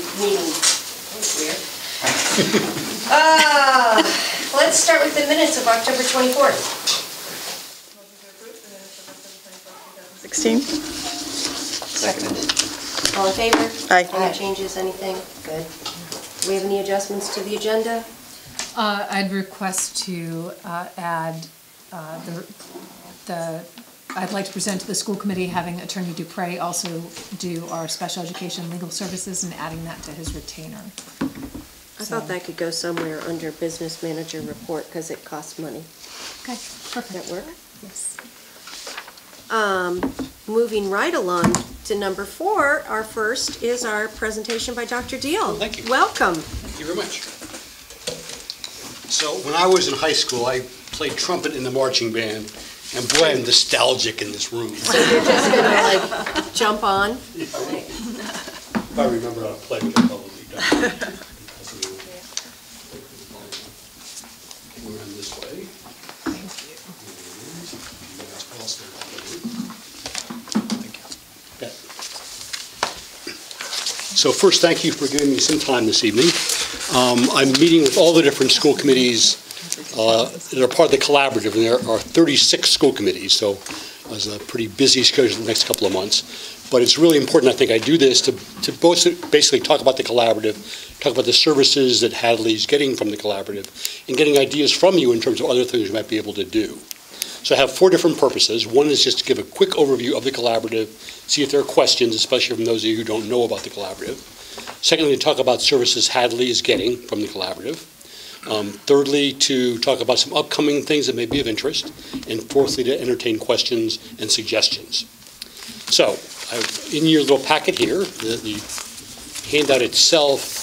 meeting. That was weird. Let's start with the minutes of October 24th. 16. Second. All in favor? Aye. Any changes, anything? Good. Do we have any adjustments to the agenda? I'd request to add I'd like to present to the school committee having Attorney Dupre also do our special education legal services and adding that to his retainer. I thought that could go somewhere under business manager report because it costs money. Okay, perfect. Does that work? Yes. Moving right along to number 4, our first is our presentation by Dr. Deal. Oh, thank you. Welcome. Thank you very much. So when I was in high school, I played trumpet in the marching band, and boy, I'm nostalgic in this room. So you're just going to like jump on? If I remember how to play, which I probably don't. We're on this way. Thank you. Okay. So first, thank you for giving me some time this evening. I'm meeting with all the different school committees that are part of the collaborative, and there are 36 school committees, so it's a pretty busy schedule the next couple of months. But it's really important, I think, I do this to both basically talk about the collaborative, talk about the services that Hadley's getting from the collaborative, and getting ideas from you in terms of other things you might be able to do. So I have 4 different purposes. One is just to give a quick overview of the collaborative, see if there are questions, especially from those of you who don't know about the collaborative. Secondly, to talk about services Hadley is getting from the collaborative. Thirdly, to talk about some upcoming things that may be of interest. And fourthly, to entertain questions and suggestions. So, in your little packet here, the handout itself,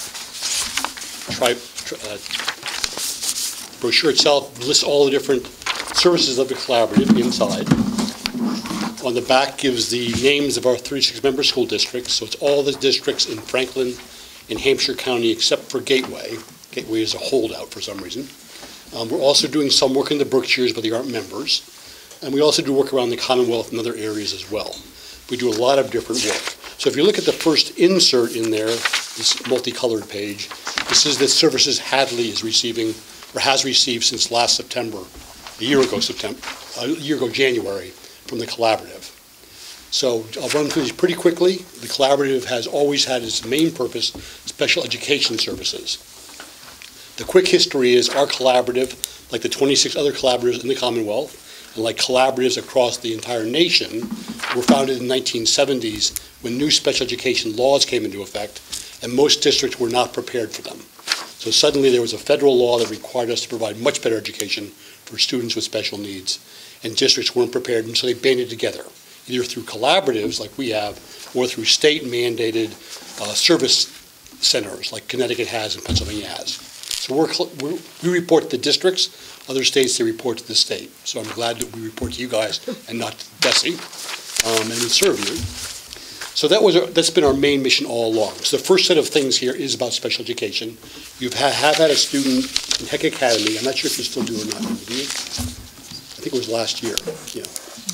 brochure itself lists all the different services of the collaborative inside. On the back gives the names of our 36 member school districts. So it's all the districts in Franklin and Hampshire County except for Gateway. Gateway is a holdout for some reason. We're also doing some work in the Berkshires, but they aren't members. And we also do work around the Commonwealth and other areas as well. We do a lot of different work. So if you look at the first insert in there, this multicolored page, this is the services Hadley is receiving, or has received since last September, a year ago January, from the collaborative. So I'll run through these pretty quickly. The collaborative has always had its main purpose, special education services. The quick history is our collaborative, like the 26 other collaboratives in the Commonwealth, and like collaboratives across the entire nation, were founded in the 1970s when new special education laws came into effect, and most districts were not prepared for them. So suddenly there was a federal law that required us to provide much better education for students with special needs, and districts weren't prepared, and so they banded together, either through collaboratives like we have, or through state-mandated service centers like Connecticut has and Pennsylvania has. So we report to the districts, other states they report to the state. So I'm glad that we report to you guys and not to Bessie, and we serve you. So that's been our main mission all along. So the first set of things here is about special education. You have had a student in Heck Academy. I'm not sure if you still do or not. Do you? I think it was last year. Yeah.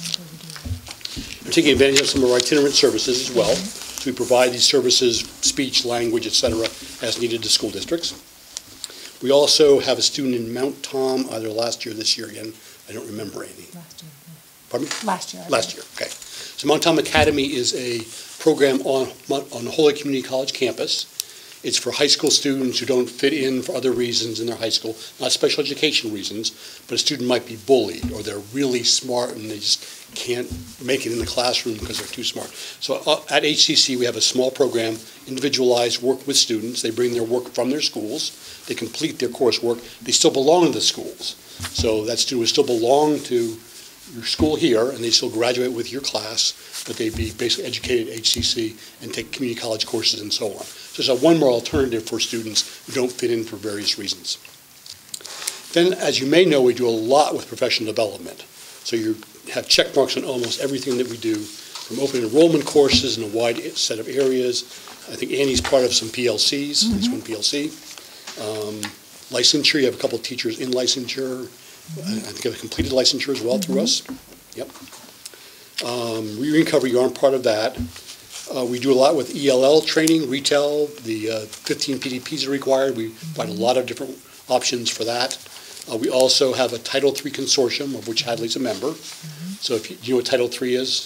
We're taking advantage of some of our itinerant services as well. So we provide these services, speech, language, etc., as needed to school districts. We also have a student in Mount Tom, either last year or this year again. I don't remember any. Last year. Pardon me? Last year. Last year, okay. So Mount Tom Academy is a program on the Holy Community College campus. It's for high school students who don't fit in for other reasons in their high school, not special education reasons, but a student might be bullied or they're really smart and they just can't make it in the classroom because they're too smart. So at HCC we have a small program, individualized work with students. They bring their work from their schools. They complete their coursework. They still belong to the schools. So that student would still belong to your school here and they still graduate with your class, but they'd be basically educated at HCC and take community college courses and so on. So it's a one more alternative for students who don't fit in for various reasons. Then, as you may know, we do a lot with professional development. So you have check marks on almost everything that we do, from open enrollment courses in a wide set of areas. I think Annie's part of some PLCs, at least one PLC. Licensure, you have a couple of teachers in licensure. I think have completed licensure as well through us. Yep. Re-recovery, you aren't part of that. We do a lot with ELL training, retail, the 15 PDPs are required. We provide a lot of different options for that. We also have a Title III consortium, of which Hadley's a member. So if you, do you know what Title III is?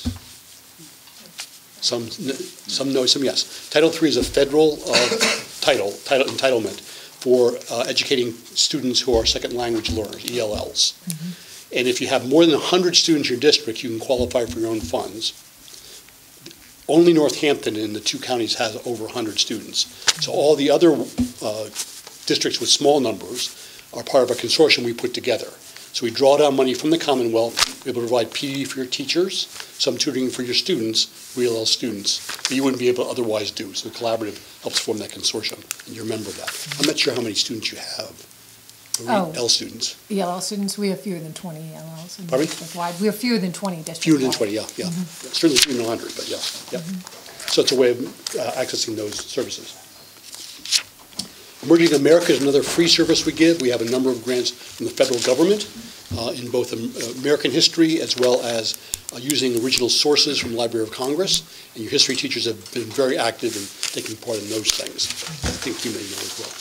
Some know, some yes. Title III is a federal title entitlement for educating students who are second language learners, ELLs. And if you have more than 100 students in your district, you can qualify for your own funds. Only Northampton in the 2 counties has over 100 students. So all the other districts with small numbers are part of a consortium we put together. So we draw down money from the Commonwealth, we're able to provide PD for your teachers, some tutoring for your students, ELL students, that you wouldn't be able to otherwise do. So the collaborative helps form that consortium, and you're a member of that. I'm not sure how many students you have. ELL students. ELL students, we have fewer than 20 ELLs. Pardon me? District-wide. We have fewer than 20 district-wide. Fewer than 20, yeah. Certainly fewer than 100, but yeah. So it's a way of accessing those services. Emerging America is another free service we give. We have a number of grants from the federal government in both American history as well as using original sources from the Library of Congress. And your history teachers have been very active in taking part in those things. I think you may know as well.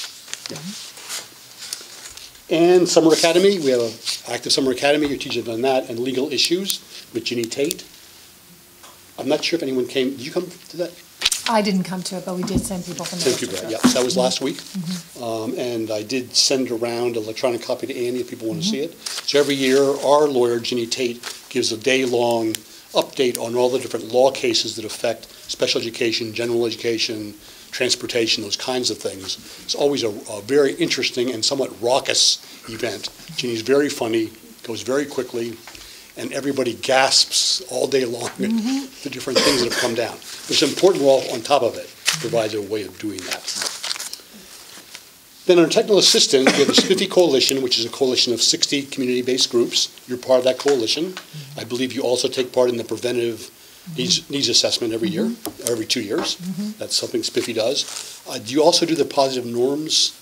And Summer Academy, we have an active Summer Academy. Your teachers have done that. And Legal Issues with Ginny Tate. I'm not sure if anyone came. Did you come to that? I didn't come to it, but we did send people from the district. Yeah, so that was last week. And I did send around an electronic copy to Andy if people want to see it. So every year, our lawyer, Ginny Tate, gives a day-long update on all the different law cases that affect special education, general education, transportation, those kinds of things. It's always a very interesting and somewhat raucous event. Ginny's very funny, goes very quickly, and everybody gasps all day long at the different things that have come down. There's an important law on top of it, provides a way of doing that. Then under technical assistance, we have the Spiffy Coalition, which is a coalition of 60 community-based groups. You're part of that coalition. I believe you also take part in the preventive needs assessment every year, or every 2 years. That's something Spiffy does. Do you also do the positive norms?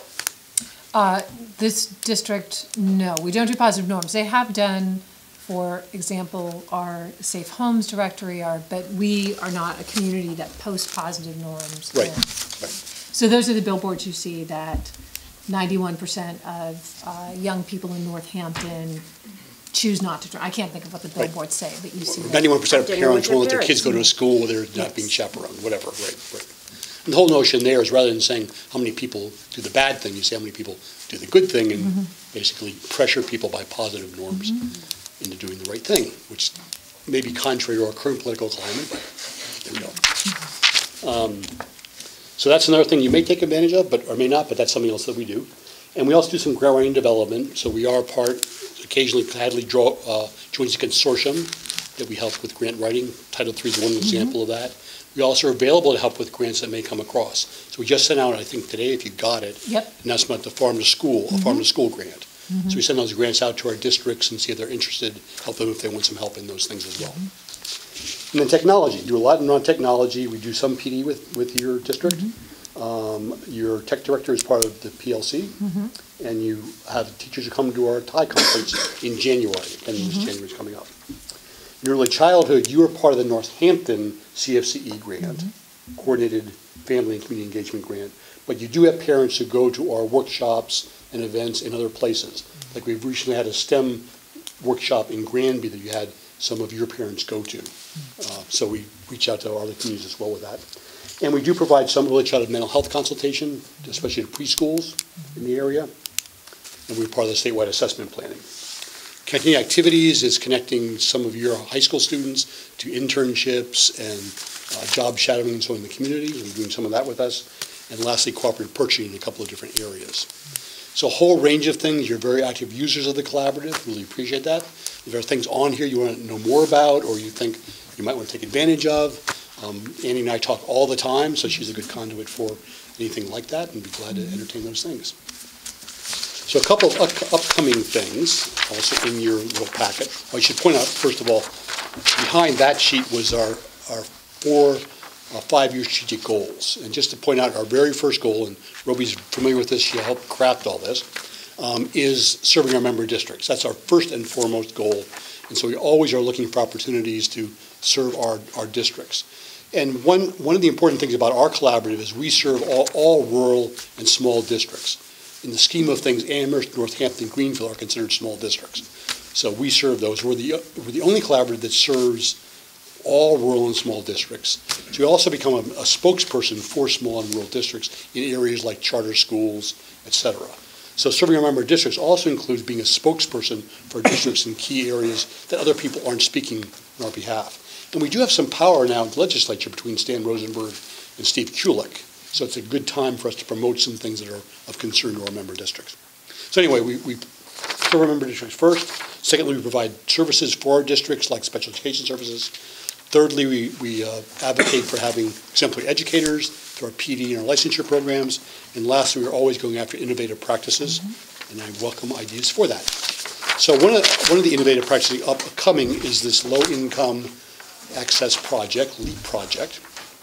This district, no, we don't do positive norms. They have done, for example, our Safe Homes directory, but we are not a community that posts positive norms. Right. So those are the billboards you see that 91% of young people in Northampton choose not to drive. I can't think of what the billboards say, but you see that. 91% of parents won't let their kids go to a school where they're not being chaperoned, whatever, right. And the whole notion there is rather than saying how many people do the bad thing, you say how many people do the good thing and basically pressure people by positive norms into doing the right thing, which may be contrary to our current political climate, but there we go. So that's another thing you may take advantage of, or may not, but that's something else that we do. And we also do some grant writing development, so we are part, occasionally Hadley joins a consortium that we help with grant writing. Title III is one example of that. We also are available to help with grants that may come across. So we just sent out, I think today, if you got it, an announcement about the Farm to School, a Farm to School grant. So we send those grants out to our districts and see if they're interested, help them if they want some help in those things as well. And then technology, do a lot in non-technology. We do some PD with your district. Your tech director is part of the PLC, and you have teachers who come to our TIE conference in January, and this January is coming up. In early childhood, you are part of the Northampton CFCE grant, Coordinated Family and Community Engagement Grant, but you do have parents who go to our workshops and events in other places. Like we've recently had a STEM workshop in Granby that you had some of your parents go to. So we reach out to our other communities as well with that. And we do provide some early childhood mental health consultation, especially to preschools in the area. And we're part of the statewide assessment planning. Connecting activities is connecting some of your high school students to internships and job shadowing and so in the community, and doing some of that with us. And lastly, cooperative purchasing in a couple of different areas. So a whole range of things. You're very active users of the collaborative. Really appreciate that. If there are things on here you want to know more about or you think you might want to take advantage of, Annie and I talk all the time, so she's a good conduit for anything like that, and be glad to entertain those things. So a couple of upcoming things also in your little packet. I should point out, first of all, behind that sheet was our 4 5-year strategic goals. And just to point out, our very first goal, and Roby's familiar with this, she helped craft all this, is serving our member districts. That's our first and foremost goal. And so we always are looking for opportunities to serve our districts. And one of the important things about our collaborative is we serve all rural and small districts. In the scheme of things, Amherst, Northampton, Greenville are considered small districts. So we serve those. We're the only collaborative that serves all rural and small districts. So we also become a spokesperson for small and rural districts in areas like charter schools, et cetera. So serving our member districts also includes being a spokesperson for districts in key areas that other people aren't speaking on our behalf. And we do have some power now in the legislature between Stan Rosenberg and Steve Kulik. So it's a good time for us to promote some things that are of concern to our member districts. So anyway, we serve our member districts first. Secondly, we provide services for our districts like special education services. Thirdly, we advocate for having exemplary educators through our PD and our licensure programs. And lastly, we're always going after innovative practices, and I welcome ideas for that. So one of the innovative practices upcoming is this low-income access project, LEAP project.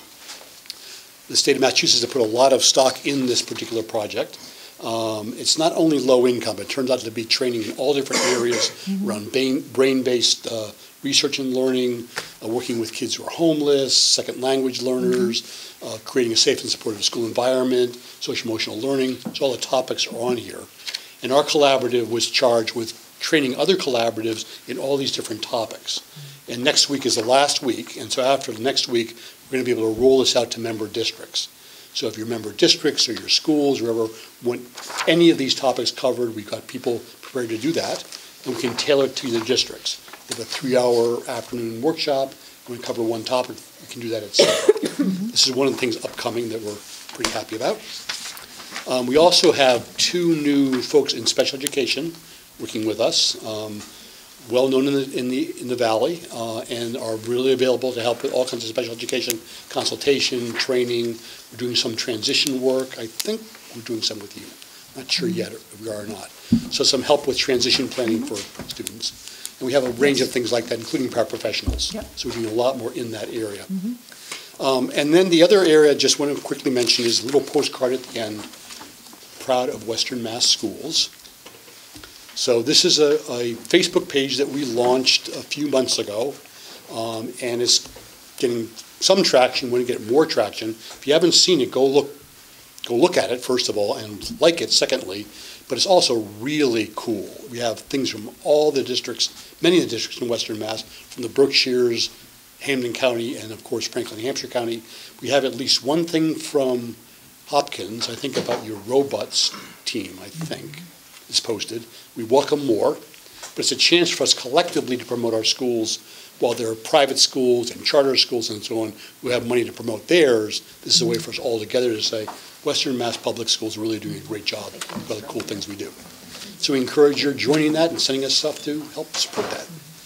The state of Massachusetts has put a lot of stock in this particular project. It's not only low income, it turns out to be training in all different areas around brain-based research and learning, working with kids who are homeless, second language learners, creating a safe and supportive school environment, social emotional learning. So all the topics are on here. And our collaborative was charged with training other collaboratives in all these different topics. And next week is the last week, and so after the next week, we're going to be able to roll this out to member districts. So if your member districts or your schools, or whoever want any of these topics covered, we've got people prepared to do that, and we can tailor it to the districts. We have a 3-hour afternoon workshop, and we cover one topic, we can do that at 7. This is one of the things upcoming that we're pretty happy about. We also have 2 new folks in special education working with us, well known in the Valley, and are really available to help with all kinds of special education, consultation, training. We're doing some transition work. I think we're doing some with you. Not sure yet if we are or not. So some help with transition planning for students. And we have a range of things like that, including paraprofessionals. Yep. So we're doing a lot more in that area. And then the other area I just want to quickly mention is a little postcard at the end, proud of Western Mass Schools. So this is a Facebook page that we launched a few months ago, and it's getting some traction. We're going to get more traction. If you haven't seen it, go look at it, first of all, and like it, secondly. But it's also really cool. We have things from all the districts, many of the districts in Western Mass, from the Berkshires, Hampden County, and of course Franklin, Hampshire County. We have at least one thing from Hopkins, I think about your robots team, I think, is posted. We welcome more, but it's a chance for us collectively to promote our schools. While there are private schools and charter schools and so on who have money to promote theirs, this is a way for us all together to say, Western Mass Public Schools are really doing a great job with all the cool things we do. So we encourage your joining that and sending us stuff to help support that.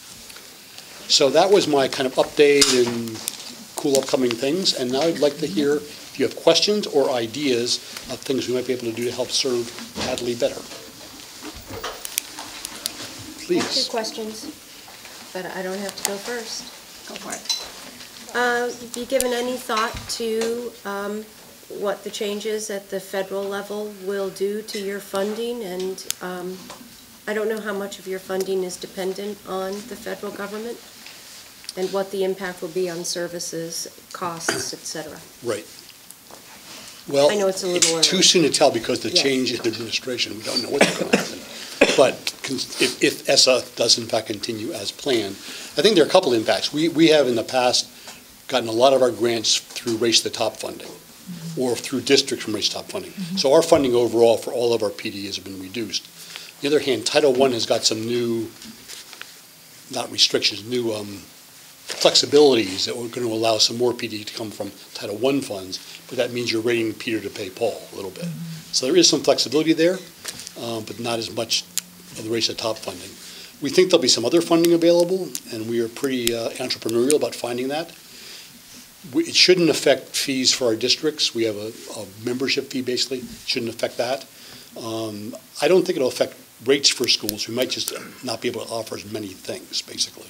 So that was my kind of update and cool upcoming things, and now I'd like to hear if you have questions or ideas of things we might be able to do to help serve Hadley better. I have 2 Please. questions, but I don't have to go first. Go for it. Have you given any thought to what the changes at the federal level will do to your funding? And I don't know how much of your funding is dependent on the federal government and what the impact will be on services, costs, et cetera. Right. Well, I know it's a little too early. soon to tell because the Yes. change in administration, we don't know what's going to happen. But if ESSA does in fact continue as planned, I think there are a couple impacts. We have in the past gotten a lot of our grants through Race to the Top funding or through districts from Race to the Top funding. So our funding overall for all of our PDs have been reduced. On the other hand, Title I has got some new, not restrictions, new flexibilities that are going to allow some more PD to come from Title I funds, but that means you're rating Peter to pay Paul a little bit. So there is some flexibility there, but not as much of the Race to the Top funding. We think there'll be some other funding available, and we are pretty entrepreneurial about finding that. It shouldn't affect fees for our districts. We have a membership fee, basically. It shouldn't affect that. I don't think it'll affect rates for schools. We might just not be able to offer as many things, basically.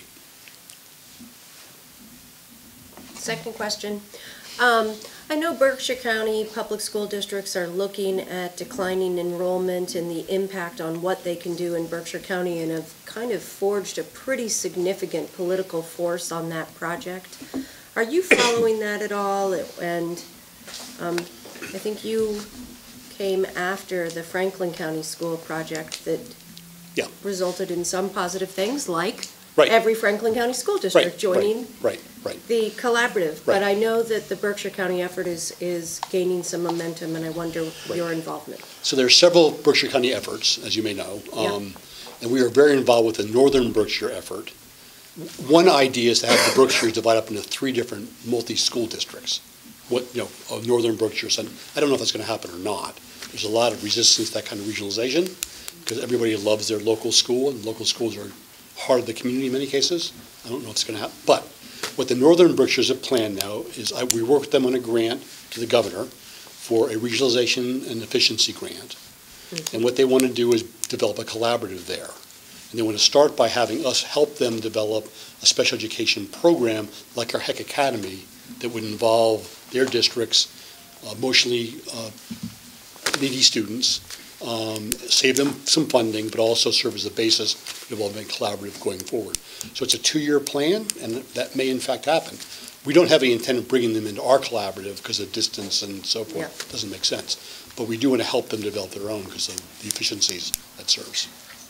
Second question. I know Berkshire County public school districts are looking at declining enrollment and the impact on what they can do in Berkshire County and have kind of forged a pretty significant political force on that project. Are you following that at all? And I think you came after the Franklin County School project that Yeah. resulted in some positive things, like Right. every Franklin County school district joining Right. the collaborative. Right. But I know that the Berkshire County effort is gaining some momentum, and I wonder your involvement. So there are several Berkshire County efforts, as you may know. Yeah. And we are very involved with the Northern Berkshire effort. One idea is to have the Berkshires divide up into 3 different multi-school districts. Of Northern Berkshire. So I don't know if that's going to happen or not. There's a lot of resistance to that kind of regionalization because everybody loves their local school, and local schools are heart of the community in many cases. I don't know if it's going to happen. But what the Northern Berkshires have planned now is we work with them on a grant to the governor for a regionalization and efficiency grant. And what they want to do is develop a collaborative there. And they want to start by having us help them develop a special education program like our HEC Academy that would involve their districts, emotionally needy students, save them some funding, but also serve as the basis for developing a collaborative going forward. So it's a 2-year plan, and that may in fact happen. We don't have any intent of bringing them into our collaborative because of distance and so forth. Yeah. It doesn't make sense. But we do want to help them develop their own because of the efficiencies that serves.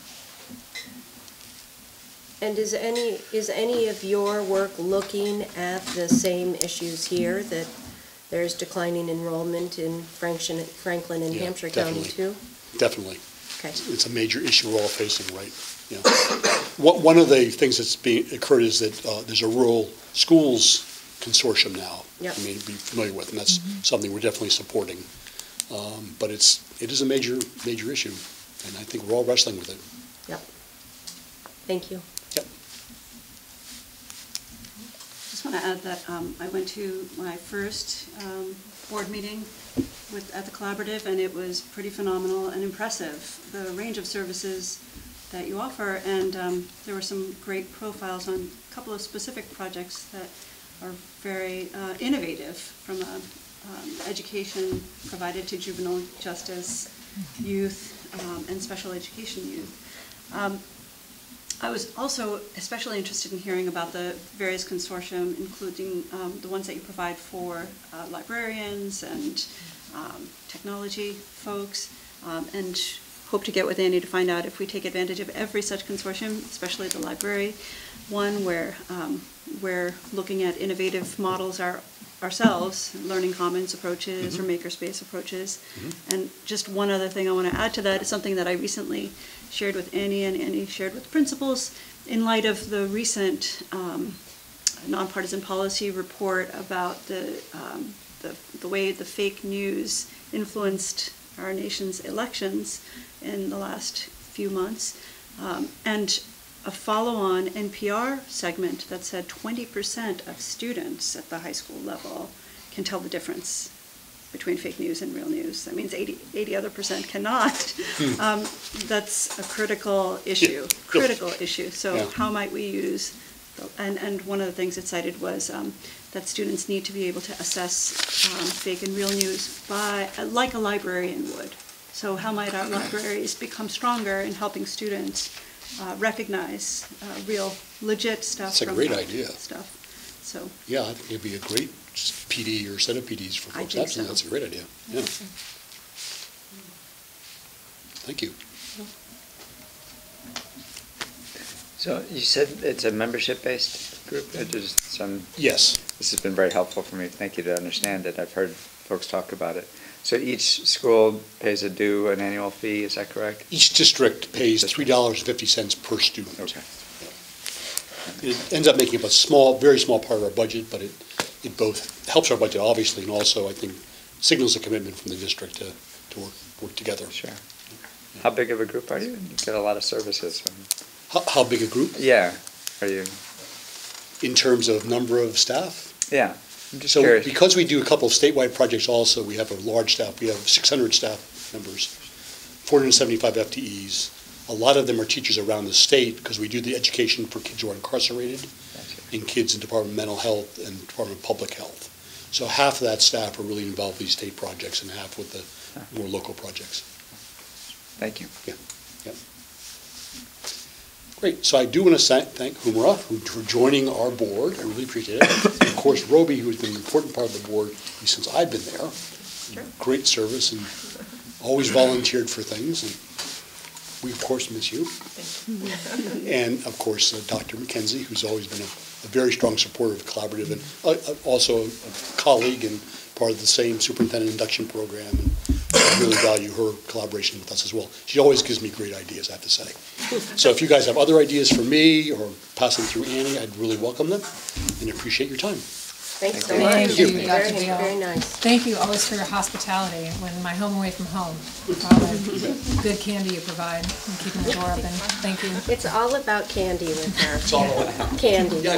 And is any of your work looking at the same issues here, that there's declining enrollment in Franklin and Yeah, Hampshire County definitely. too? Definitely. Okay. It's a major issue we're all facing, right? Yeah. One of the things that's occurred is that there's a rural schools consortium now. Yep. You may be familiar with, and that's something we're definitely supporting. But it is a major issue, and I think we're all wrestling with it. Yep. Thank you. Yep. Just want to add that I went to my first board meeting at the collaborative, and it was pretty phenomenal and impressive, the range of services that you offer, and there were some great profiles on a couple of specific projects that are very innovative, from education provided to juvenile justice youth and special education youth. I was also especially interested in hearing about the various consortium, including the ones that you provide for librarians and technology folks, and hope to get with Andy to find out if we take advantage of every such consortium, especially the library one, where we're looking at innovative models ourselves, learning commons approaches or makerspace approaches. And just one other thing I want to add to that is something that I recently shared with Annie, and Annie shared with principals, in light of the recent nonpartisan policy report about the way the fake news influenced our nation's elections in the last few months, and a follow-on NPR segment that said 20% of students at the high school level can tell the difference between fake news and real news. That means 80 other percent cannot. That's a critical issue, So Yeah. how might we use, and one of the things it cited was that students need to be able to assess fake and real news like a librarian would. So how might our libraries become stronger in helping students recognize real, legit stuff? That's a from great fake idea. Stuff. So. Yeah, I think it'd be a great PD or set of PDs for I folks. think Absolutely, so. that's a great idea. Yeah. Thank you. So you said it's a membership-based group? Yes. This has been very helpful for me. Thank you to understand it. I've heard folks talk about it. So each school pays an annual fee, is that correct? Each district pays $3.50 per student. Okay. It ends up making up a very small part of our budget, but it both helps our budget, obviously, and also, I think, signals a commitment from the district to work together. Sure. How big of a group are you? You get a lot of services. How big a group? Yeah. Are you? In terms of number of staff? Yeah. I'm just So curious. because we do a couple of statewide projects also, we have a large staff. We have 600 staff members, 475 FTEs. A lot of them are teachers around the state because we do the education for kids who are incarcerated and kids in Department of Mental Health and Department of Public Health. So half of that staff are really involved with these state projects and half with the more local projects. Thank you. Yeah. Great. So I do want to thank Humra for joining our board. I really appreciate it. And of course, Roby, who's been an important part of the board since I've been there. Great service and always volunteered for things. And we, of course, miss you. And, of course, Dr. McKenzie, who's always been a very strong supporter of the collaborative and also a colleague and part of the same superintendent induction program. And I really value her collaboration with us as well. She always gives me great ideas, I have to say. So if you guys have other ideas for me or pass them through Annie, I'd really welcome them and appreciate your time. Thanks so Thank much. you, Very, Dr. Beal. very nice. Thank you always for your hospitality when my home away from home. All the good candy you provide and keeping the door open. Thank you. It's all about candy with her. It's all about Candy. Yeah,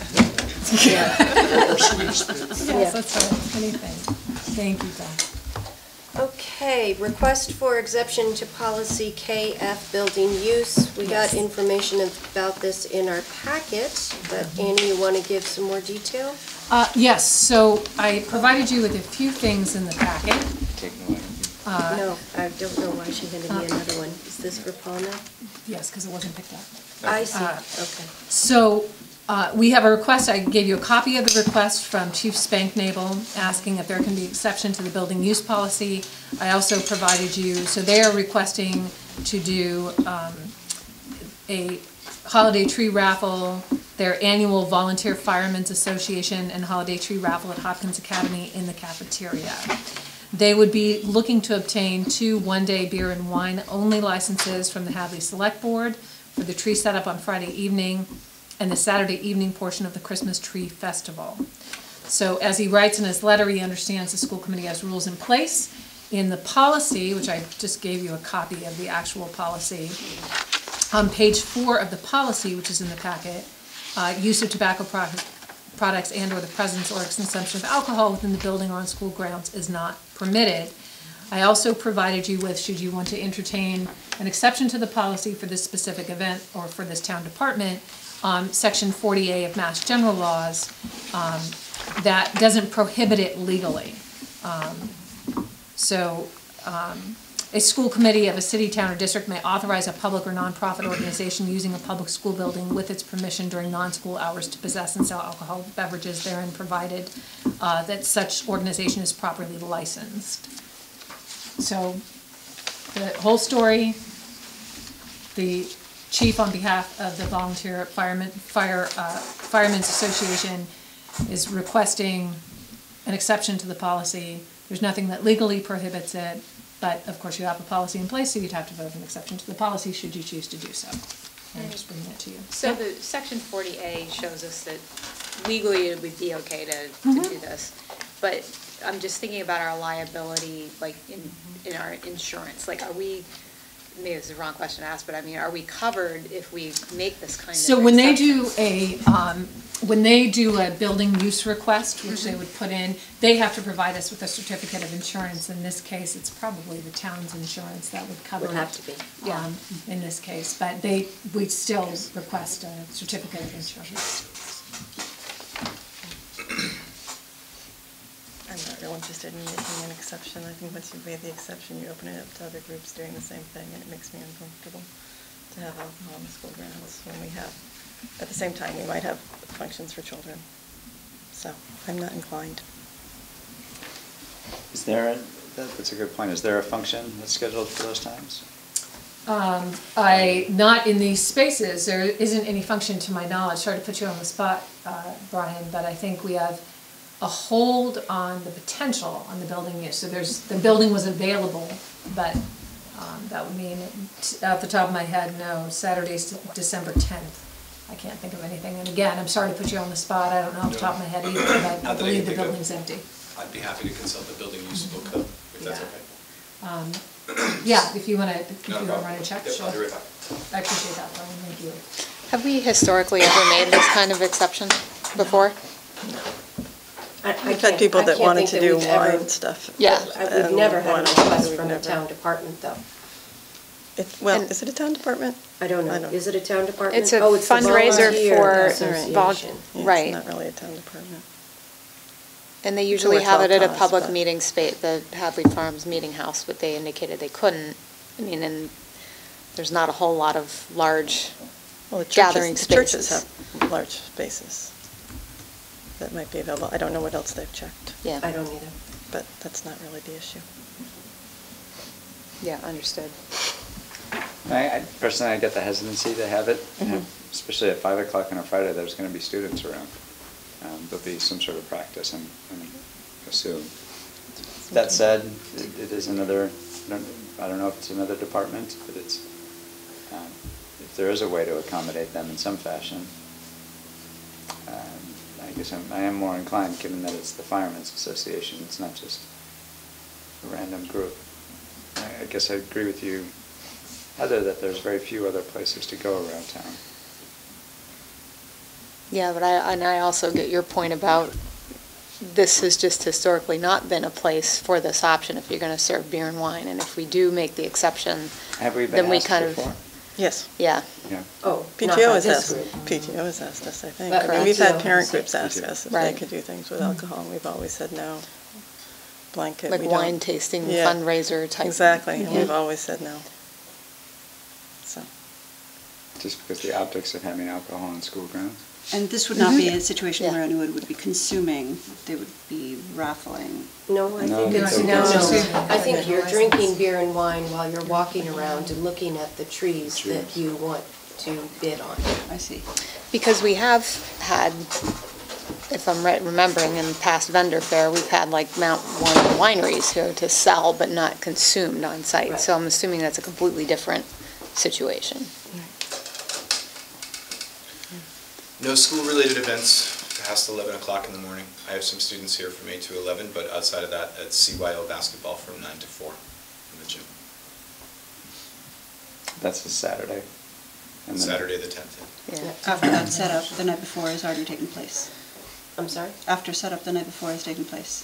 Yeah. or sweets. Yes, that's right. Anything. Thank you, Doc. Okay, request for exception to policy KF building use. We got information about this in our packet, but Annie, you want to give some more detail? Yes, so I provided you with a few things in the packet. No, I don't know why she handed me another one. Is this for Paul now? Yes, because it wasn't picked up. I see, okay. So we have a request, I gave you a copy of the request from Chief Spanknagel asking if there can be exception to the building use policy. I also provided you, so they are requesting to do a holiday tree raffle, their annual Volunteer Firemen's Association and holiday tree raffle at Hopkins Academy in the cafeteria. They would be looking to obtain 2 one-day beer and wine only licenses from the Hadley Select Board for the tree setup on Friday evening and the Saturday evening portion of the Christmas Tree Festival. So as he writes in his letter, he understands the school committee has rules in place. In the policy, which I just gave you a copy of the actual policy, on page 4 of the policy, which is in the packet, use of tobacco products and or the presence or consumption of alcohol within the building or on school grounds is not permitted. I also provided you with, should you want to entertain an exception to the policy for this specific event or for this town department, Section 40A of Mass General Laws that doesn't prohibit it legally. A school committee of a city, town, or district may authorize a public or nonprofit organization using a public school building with its permission during non-school hours to possess and sell alcoholic beverages therein, provided that such organization is properly licensed. So the whole story, the chief on behalf of the Volunteer Firemen's Association is requesting an exception to the policy. There's nothing that legally prohibits it, but of course you have a policy in place, so you'd have to vote an exception to the policy should you choose to do so. I'm just bringing it to you. So the Section 40A shows us that legally it would be okay to do this, but I'm just thinking about our liability, like in our insurance. Like, are we, maybe this is the wrong question to ask, but I mean, are we covered if we make this kind of So when they do exception? a building use request, which they would put in, they have to provide us with a certificate of insurance. In this case, it's probably the town's insurance that would cover it. Would have to be. Yeah, in this case, but we'd still request a certificate of insurance. I'm not real interested in making an exception. I think once you've made the exception, you open it up to other groups doing the same thing, and it makes me uncomfortable to have alcohol on the school grounds when we have, at the same time, we might have functions for children. So I'm not inclined. Is there, that's a good point, is there a function that's scheduled for those times? Not in these spaces, there isn't any function to my knowledge. Sorry to put you on the spot, Brian, but I think we have a hold on the potential on the building use. So the building was available, but that would mean, off the top of my head, no, Saturday's December 10th. I can't think of anything. And again, I'm sorry to put you on the spot. I don't know off the top of my head either, but I believe the building's empty. I'd be happy to consult the building usable code, if that's okay. Yeah, if you want to run a check, Yep, sure. I'll be right back. I appreciate that, Brian. Thank you. Have we historically ever made this kind of exception before? We've had people that wanted to do wine stuff. Yeah. We've never had a request We've from a never. town department, though. Well, And- is it a town department? I don't know. Is it a town department? It's a Oh, the fundraiser volunteer for association. Yeah, Right. It's not really a town department. And they usually It's have it at a cost, public but- meeting space, the Hadley Farms Meeting House, but they indicated they couldn't. I mean, and there's not a whole lot of large Well, the gathering churches spaces. have large spaces that might be available. I don't know what else they've checked, Yeah, I don't either. but that's not really the issue. yeah, understood. Personally, I get the hesitancy to have it, especially at 5 o'clock on a Friday, there's going to be students around. There'll be some sort of practice, I assume. That said, it is another, I don't know if it's another department, but it's, if there is a way to accommodate them in some fashion, I guess I am more inclined, given that it's the Firemen's Association, it's not just a random group. I guess I agree with you, Heather, that there's very few other places to go around town. Yeah, but I also get your point about this has just historically not been a place for this option if you're going to serve beer and wine. And if we do make the exception, Have we been then we asked kind before? Yes. yeah. Yeah. Oh, not PTO by has this asked, group. PTO has asked us, I think. But I mean, we've had PTO parent has groups said- ask us if Right. they could do things with alcohol, and we've always said no. Blanket, Like we don't. wine tasting Yeah. fundraiser type. Exactly, and Yeah. we've always said no. So, Just because the optics of having alcohol in school grounds? And this would not be a situation Yeah. where anyone would be consuming, they would be raffling. No, I No, think it's, no, no, no. no. I think you're drinking beer and wine while you're walking around and looking at the trees that you want to bid on. I see. Because we have had, if I'm right remembering, in past vendor fair, we've had like Mount One wineries here to sell but not consumed on site. Right. So I'm assuming that's a completely different situation. No school-related events past 11 o'clock in the morning. I have some students here from 8 to 11, but outside of that, it's CYO basketball from 9 to 4 in the gym. That's a Saturday. And then- Saturday the 10th. Yeah. After that setup, the night before has already taken place. I'm sorry? After setup, the night before has taken place.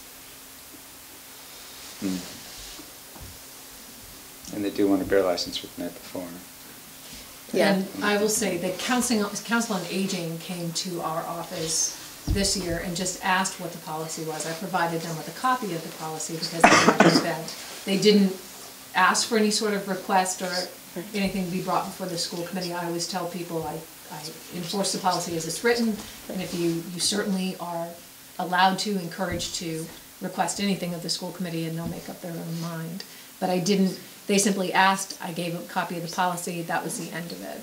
Hmm. And they do want a beer license for the night before. Yeah. And I will say that Council on Aging came to our office this year and just asked what the policy was. I provided them with a copy of the policy because they noticed that they didn't ask for any sort of request or anything to be brought before the school committee. I always tell people I enforce the policy as it's written, and if you certainly are allowed to, encouraged to request anything of the school committee, and they'll make up their own mind. But I didn't, they simply asked, I gave a copy of the policy, that was the end of it.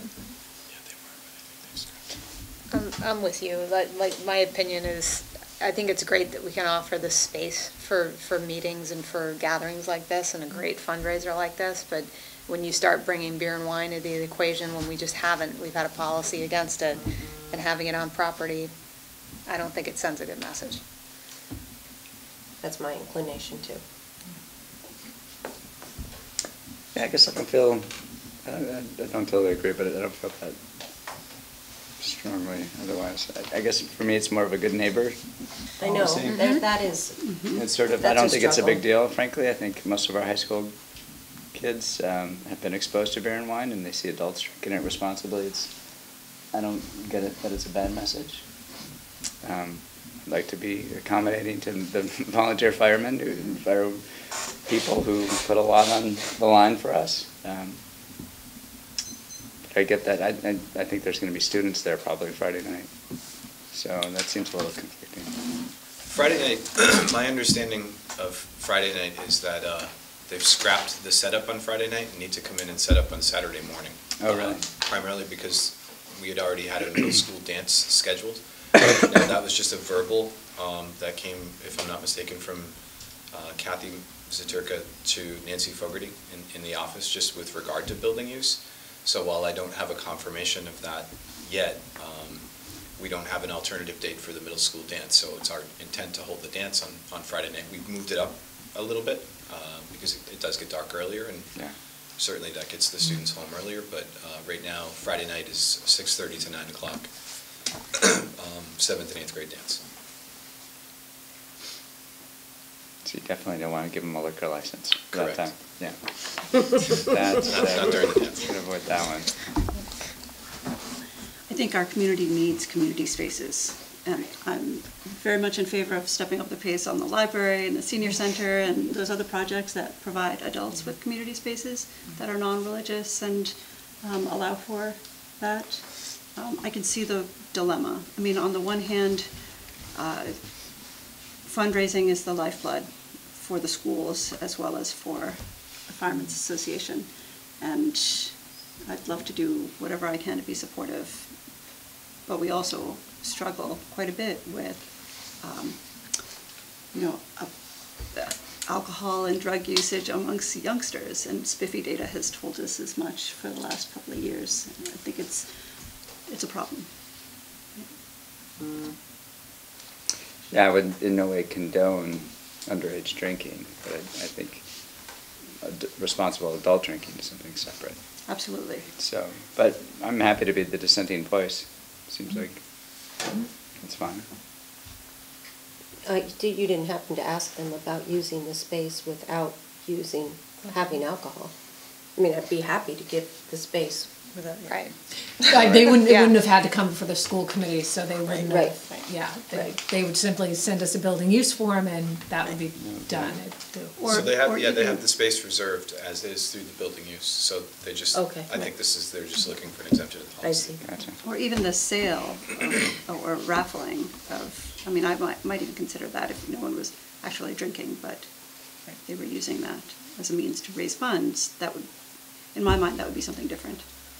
I'm with you. Like, my opinion is, I think it's great that we can offer this space for meetings and for gatherings like this and a great fundraiser like this, but when you start bringing beer and wine into the equation, when we just haven't, we've had a policy against it, and having it on property, I don't think it sends a good message. That's my inclination too. Yeah, I guess I don't feel, I don't totally agree, but I don't feel that strongly otherwise. I guess for me, it's more of a good neighbor I know, policy. that is, It's sort of, I That's a don't think it's a big struggle. deal, frankly. I think most of our high school kids have been exposed to beer and wine, and they see adults drinking it responsibly. I don't get it that it's a bad message. I'd like to be accommodating to the volunteer firemen, fire people who put a lot on the line for us. But I get that. I think there's going to be students there probably Friday night. So that seems a little conflicting. Friday night, my understanding of Friday night is that they've scrapped the setup on Friday night and need to come in and set up on Saturday morning. Oh, really? Primarily because we had already had a middle school dance scheduled. And that was just a verbal that came, if I'm not mistaken, from Kathy Zaturka to Nancy Fogarty in the office, just with regard to building use. So while I don't have a confirmation of that yet, we don't have an alternative date for the middle school dance. So it's our intent to hold the dance on Friday night. We've moved it up a little bit because it does get dark earlier, and Yeah. certainly that gets the students home earlier. But right now, Friday night is 6:30 to 9 o'clock. 7th and 8th grade dance. So you definitely don't want to give them a liquor license for that Correct. time. Yeah. That's, Not during the dance. Can avoid that one. I think our community needs community spaces. And I'm very much in favor of stepping up the pace on the library and the senior center and those other projects that provide adults with community spaces that are non-religious and allow for that. I can see the dilemma. I mean, on the one hand, fundraising is the lifeblood for the schools as well as for the Firemen's Association. And I'd love to do whatever I can to be supportive. But we also struggle quite a bit with, alcohol and drug usage amongst youngsters. And Spiffy data has told us as much for the last couple of years. And I think it's a problem. Yeah, I would in no way condone underage drinking, but I think responsible adult drinking is something separate. Absolutely. So, but I'm happy to be the dissenting voice. Seems like it's fine. You didn't happen to ask them about using the space without having alcohol? I mean, I'd be happy to give the space. Right. They wouldn't, it Yeah. wouldn't have had to come for the school committee, so they wouldn't Right. have, yeah. They would simply send us a building use form and that would be done. So they have, or they even- have the space reserved as is through the building use, so they just, Okay. I think they're just looking for an exemption of the I policy. see. Gotcha. Or even the sale or raffling of, I mean, I might even consider that if no one was actually drinking, but they were using that as a means to raise funds. That would, in my mind, that would be something different.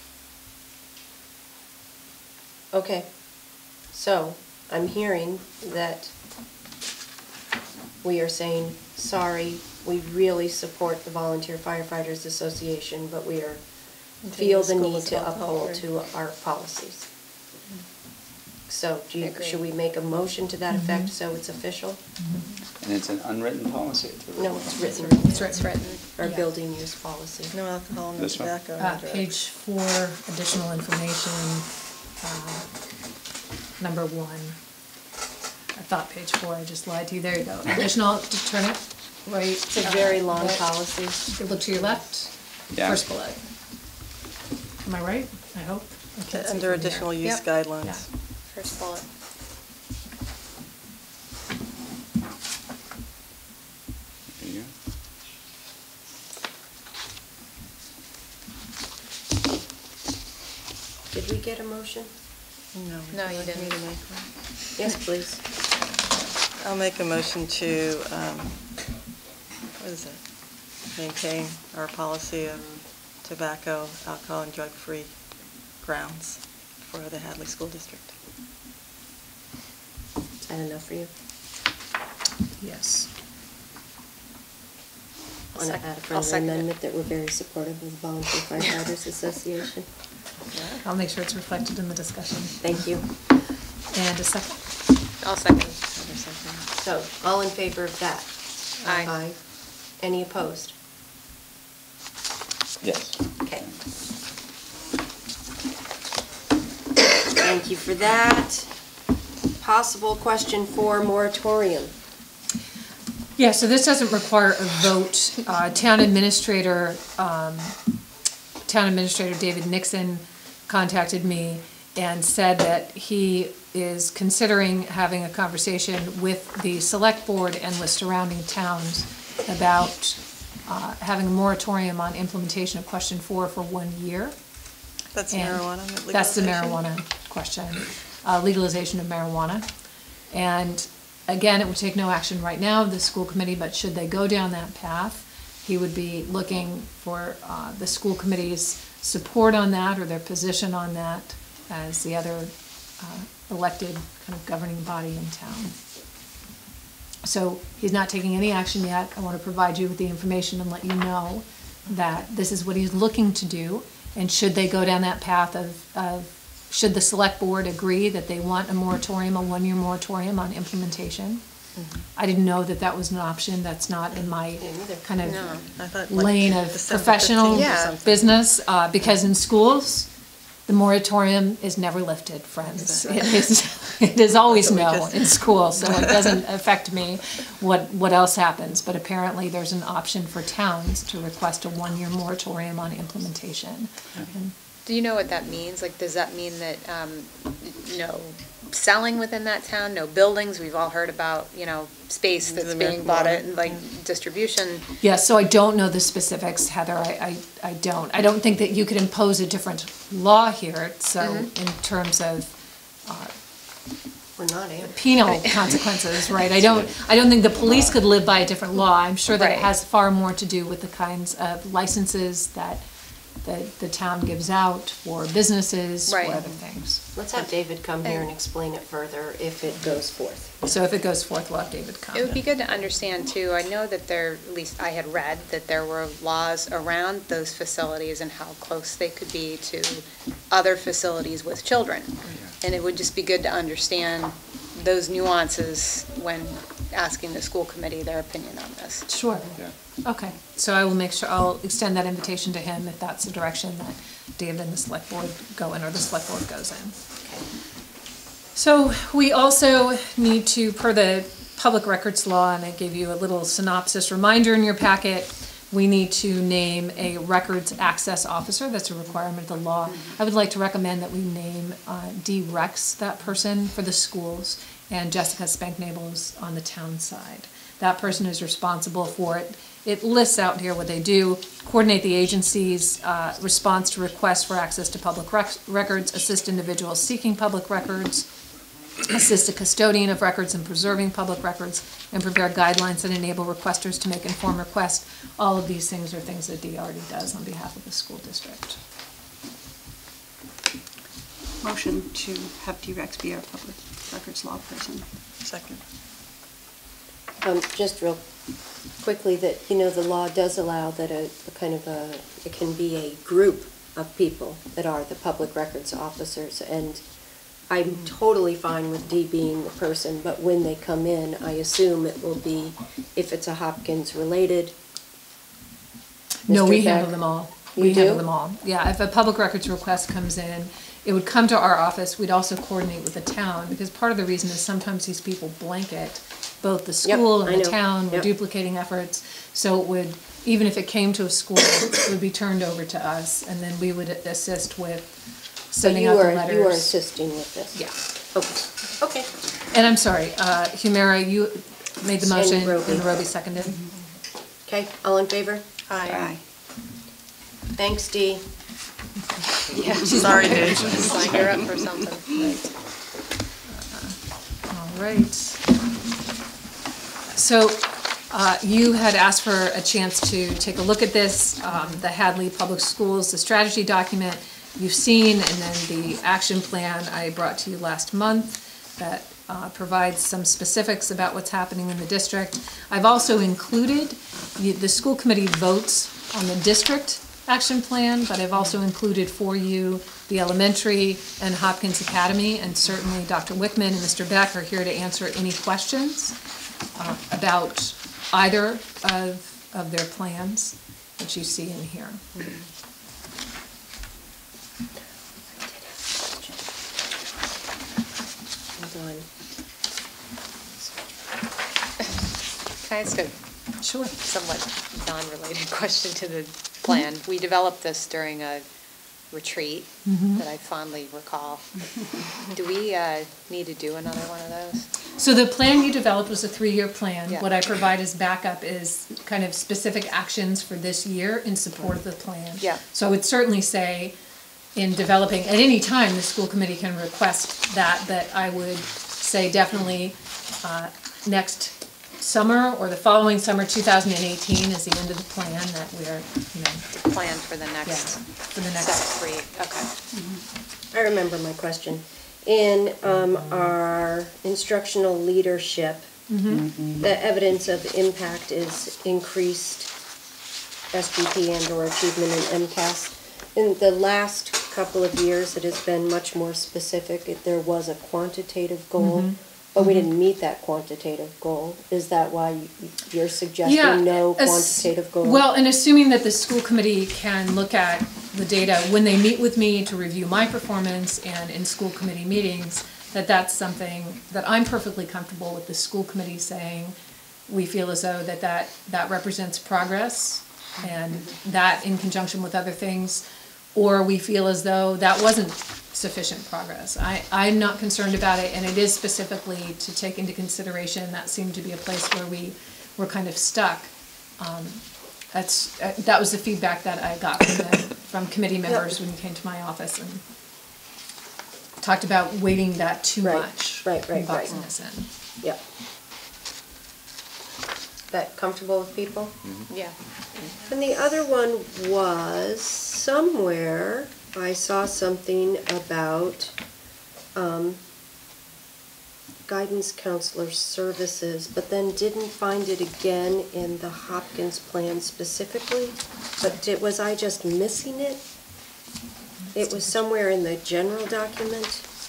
Okay, so I'm hearing that we are saying, sorry, we really support the Volunteer Firefighters Association, but we feel the need to uphold to our policies. So I agree. should we make a motion to that effect so it's official? And it's an unwritten policy. No, it's written. It's written. Our Yeah. building use policy. No alcohol, no This one? tobacco, no drugs. Page 4, additional information, number 1. I thought page 4, I just lied to you. There you go. Additional, turn it right. It's a very long right. policy. Look to your left, Yeah. first bullet. Am I right? I hope. I can't see Under from here. additional use Yep. guidelines. Yeah. First bullet. There you go. Did we get a motion? No, would No, you like me didn't. to make one? Yes, please. I'll make a motion to, what is it? Maintain our policy of tobacco, alcohol, and drug-free grounds for the Hadley School District. Is that enough for you? Yes. Want to add a I'll friendly second it. amendment that we're very supportive of the Volunteer Firefighters Association? I'll make sure it's reflected in the discussion. Thank you. And a second. I'll second. Other second. So, all in favor of that? Aye. Any opposed? Yes. Okay. Thank you for that. Possible question 4, moratorium. Yeah, so this doesn't require a vote. Town Administrator David Nixon contacted me and said that he is considering having a conversation with the Select Board and with surrounding towns about having a moratorium on implementation of question 4 for 1 year. That's And marijuana legalization? That's the marijuana question, legalization of marijuana. And again, it would take no action right now of the school committee, but should they go down that path, he would be looking for the school committee's support on that or their position on that as the other elected kind of governing body in town. So he's not taking any action yet. I want to provide you with the information and let you know that this is what he's looking to do. And should they go down that path of should the select board agree that they want a moratorium, a 1-year moratorium on implementation? I didn't know that that was an option. That's not in my kind of No. I thought like lane of December professional 15th or Yeah. something. business, because in schools, the moratorium is never lifted, friends. It is always That's what we no just- in school, so it doesn't affect me what else happens. But apparently, there's an option for towns to request a 1-year moratorium on implementation. And Do you know what that means? Like, does that mean that, no selling within that town, no buildings. We've all heard about, space that's being bought at, distribution. Yeah, so I don't know the specifics, Heather, I don't. I don't think that you could impose a different law here, so in terms of We're not able. penal consequences, right? I don't think the police could live by a different law. I'm sure that it Right. has far more to do with the kinds of licenses that the town gives out for businesses, for Right. other things. Let's have David come here and explain it further if it goes forth. So if it goes forth, we'll have David come. It would be good to understand too, I know that there, at least I had read, that there were laws around those facilities and how close they could be to other facilities with children. And it would just be good to understand those nuances when asking the school committee their opinion on this. Sure. Okay, so I will make sure, I'll extend that invitation to him if that's the direction that David and the select board go in, or the select board goes in. So we also need to, per the public records law, and I gave you a little synopsis reminder in your packet, we need to name a records access officer. That's a requirement of the law. I would like to recommend that we name Dee Rex, that person, for the schools, and Jessica Spanknable is on the town side. That person is responsible for it. It lists out here what they do: coordinate the agency's response to requests for access to public records, assist individuals seeking public records, assist a custodian of records in preserving public records, and prepare guidelines that enable requesters to make informed requests. All of these things are things that Dee already does on behalf of the school district. Motion to have T-Rex be our public records law person. Second. Just real quickly, that, the law does allow that it can be a group of people that are the public records officers, and I'm totally fine with Dee being the person, but when they come in, I assume it will be, if it's a Hopkins related. No, Mr. we Beck? handle them all. You We handle do? them all. Yeah, if a public records request comes in, it would come to our office. We'd also coordinate with the town, because part of the reason is sometimes these people blanket both the Yep, school I and the know. town. We're Yep. duplicating efforts. So it would, even if it came to a school, it would be turned over to us, and then we would assist with But sending you out the are letters. You are assisting with this? Yeah. Okay. And I'm sorry, Humira, you made the And motion, Roby. and Roby seconded. Okay, all in favor? Aye. Thanks, Dee. Yeah. Sorry, Dave. Sign her up for something. All right. So you had asked for a chance to take a look at this, the Hadley Public Schools, the strategy document you've seen, and then the action plan I brought to you last month that provides some specifics about what's happening in the district. I've also included, the school committee votes on the district action plan, but I've also included for you the elementary and Hopkins Academy, and certainly Dr. Wickman and Mr. Beck are here to answer any questions about either of their plans that you see in here. Hold on. Can I ask a Sure. somewhat non-related question to the plan? We developed this during a retreat that I fondly recall. Do we need to do another one of those? So the plan you developed was a 3-year plan. Yeah. What I provide as backup is kind of specific actions for this year in support of the plan. Yeah. So I would certainly say, in developing, at any time, the school committee can request that, but I would say definitely next summer or the following summer, 2018, is the end of the plan that we're, To plan for the yeah, next for the next. set 3, okay. I remember my question. In our instructional leadership, the evidence of impact is increased SGP and/or achievement in MCAS. In the last couple of years, it has been much more specific. There was a quantitative goal, but we didn't meet that quantitative goal. Is that why you're suggesting no quantitative goal? Well, and assuming that the school committee can look at the data when they meet with me to review my performance and in school committee meetings, that's something that I'm perfectly comfortable with the school committee saying, we feel as though that represents progress, and that in conjunction with other things, or we feel as though that wasn't sufficient progress. I'm not concerned about it, and it is specifically to take into consideration that seemed to be a place where we were kind of stuck. That was the feedback that I got from committee members when you came to my office and talked about weighting that too much. Right. And boxing us in. Yep. That comfortable with people? Yeah. And the other one was somewhere I saw something about guidance counselor services, but then didn't find it again in the Hopkins plan specifically. But was I just missing it? It was somewhere in the general document.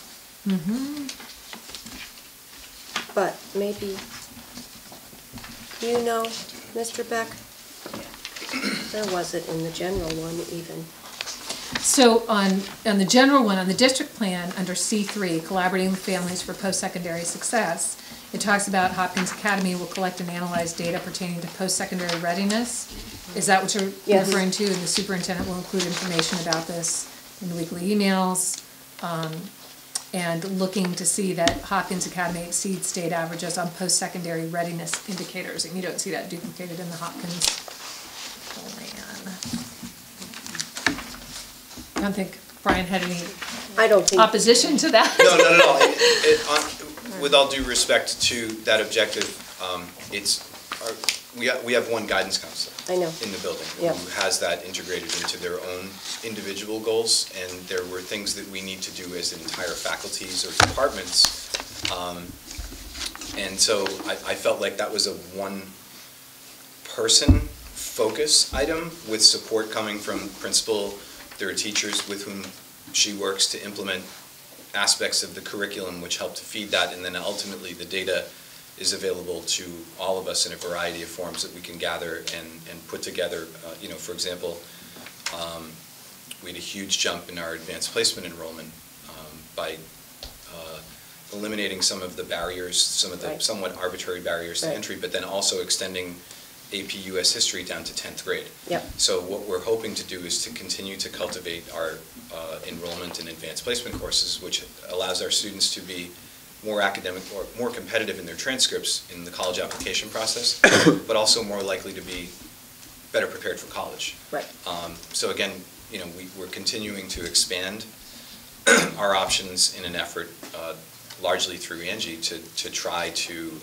But maybe, you know, Mr. Beck? There was it in the general one even. So on the general one, on the district plan, under C3, Collaborating with Families for Post-Secondary Success, it talks about Hopkins Academy will collect and analyze data pertaining to post-secondary readiness. Is that what you're Yes. referring to? And the superintendent will include information about this in the weekly emails, and looking to see that Hopkins Academy exceeds state averages on post-secondary readiness indicators. And you don't see that duplicated in the Hopkins plan. I don't think Brian had any I don't think. opposition to that. No, not at all. With all due respect to that objective, we have one guidance counselor I know. in the building Yep. who has that integrated into their own individual goals, and there were things that we need to do as entire faculties or departments. And so I felt like that was a one-person focus item with support coming from principal. There are teachers with whom she works to implement aspects of the curriculum which help to feed that, and then ultimately the data is available to all of us in a variety of forms that we can gather and put together. For example, we had a huge jump in our advanced placement enrollment by eliminating some of the barriers, some of the Right. somewhat arbitrary barriers to Right. entry, but then also extending AP US History down to 10th grade. Yep. So what we're hoping to do is to continue to cultivate our enrollment in advanced placement courses, which allows our students to be more academic or more competitive in their transcripts in the college application process, but also more likely to be better prepared for college. Right. So again, we're continuing to expand our options in an effort, largely through Angie, to try to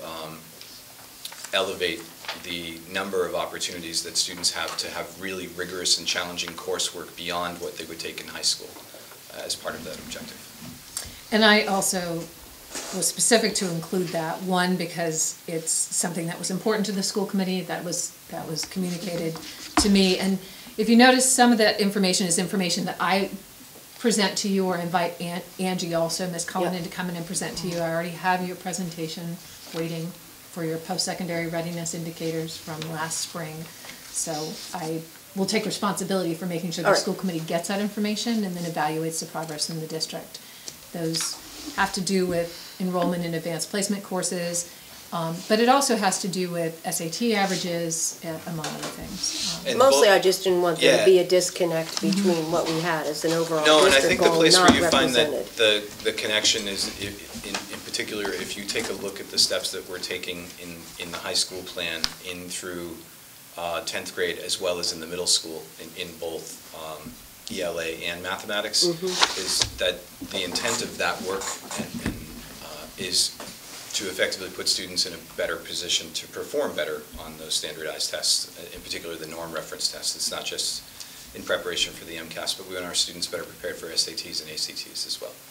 elevate the number of opportunities that students have to have really rigorous and challenging coursework beyond what they would take in high school as part of that objective. And I also was specific to include that, one, because it's something that was important to the school committee, that was communicated to me. And if you notice, some of that information is information that I present to you or invite Angie also, Ms. Cullinan, to come in and present to you. I already have your presentation waiting for your post-secondary readiness indicators from last spring. So I will take responsibility for making sure the school committee gets that information and then evaluates the progress in the district. Those have to do with enrollment in advanced placement courses, but it also has to do with SAT averages, among other things. And Mostly I just didn't want there to Yeah. be a disconnect between what we had as an overall No, and I district think the goal place not where you find represented. that the connection is, in particular, if you take a look at the steps that we're taking in the high school plan in through 10th grade, as well as in the middle school, in both ELA and mathematics, is that the intent of that work is to effectively put students in a better position to perform better on those standardized tests, in particular the norm reference tests. It's not just in preparation for the MCAS, but we want our students better prepared for SATs and ACTs as well.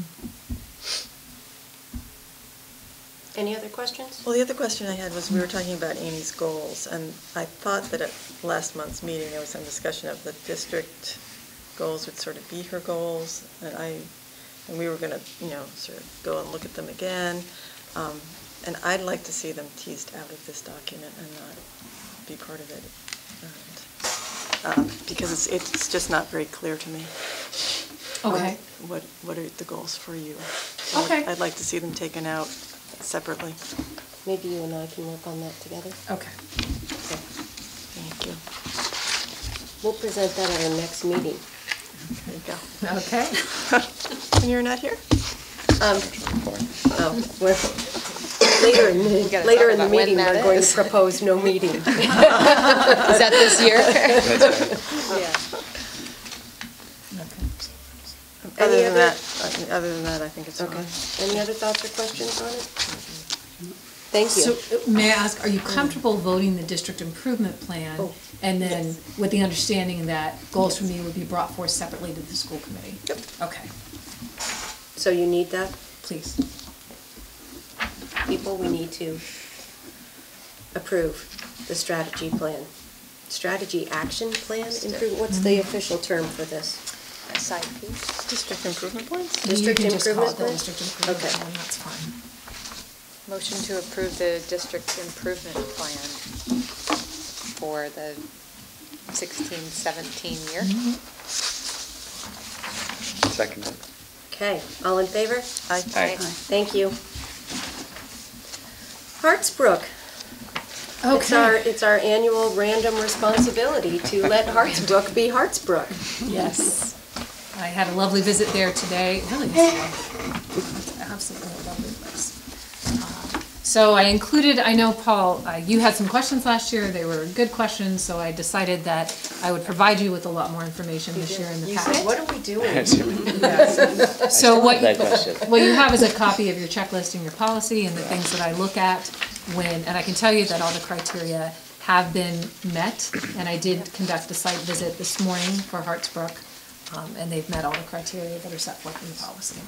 Any other questions? Well, the other question I had was, we were talking about Amy's goals, and I thought that at last month's meeting, there was some discussion of the district goals would sort of be her goals, and we were gonna, sort of go and look at them again, and I'd like to see them teased out of this document and not be part of it, because it's just not very clear to me. Okay. What are the goals for you? Okay. I'd like to see them taken out separately. Maybe you and I can work on that together. Okay. Thank you. We'll present that at our next meeting. go. Okay. And you're not here? Oh, we're, later in the, gotta later talk in the about when meeting, that we're going is. to propose no meeting. Is that this year? Any Other than other- that, I think it's Okay. fine. Any other thoughts or questions on it? Thank you. So, may I ask, are you comfortable voting the district improvement plan? Oh, And then with the understanding that goals from me would be brought forth separately to the school committee? Yep. Okay, So you need that? please. People, we need to approve the strategy plan. Strategy action plan, what's the official term for this? SIP. District improvement plans? District You can just call improvement it the plan? district improvement Okay. plan, that's fine. Motion to approve the district improvement plan for the 16-17 year. Second. Okay, all in favor? Aye. Aye. Thank you. Hartsbrook. It's our annual random responsibility to let Hartsbrook be Hartsbrook. Yes. I had a lovely visit there today. It really is lovely. It's absolutely a lovely place. So I included, I know, Paul, you had some questions last year. They were good questions, so I decided that I would provide you with a lot more information this year in the You packet. said, what are we doing? So what That question. what you have is a copy of your checklist and your policy and the things that I look at when, and I can tell you that all the criteria have been met, and I did conduct a site visit this morning for Hartsbrook, and they've met all the criteria that are set forth in the policy.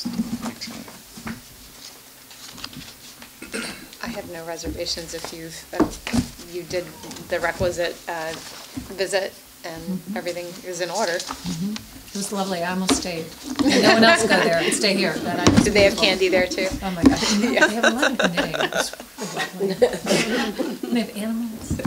I have no reservations if you did the requisite visit and everything is in order. It was lovely, I almost stayed. And no one else go there, and stay here. That I was Did they have beautiful. candy there too? Oh my gosh, they have a lot of knitting. It was really lovely. And they have animals.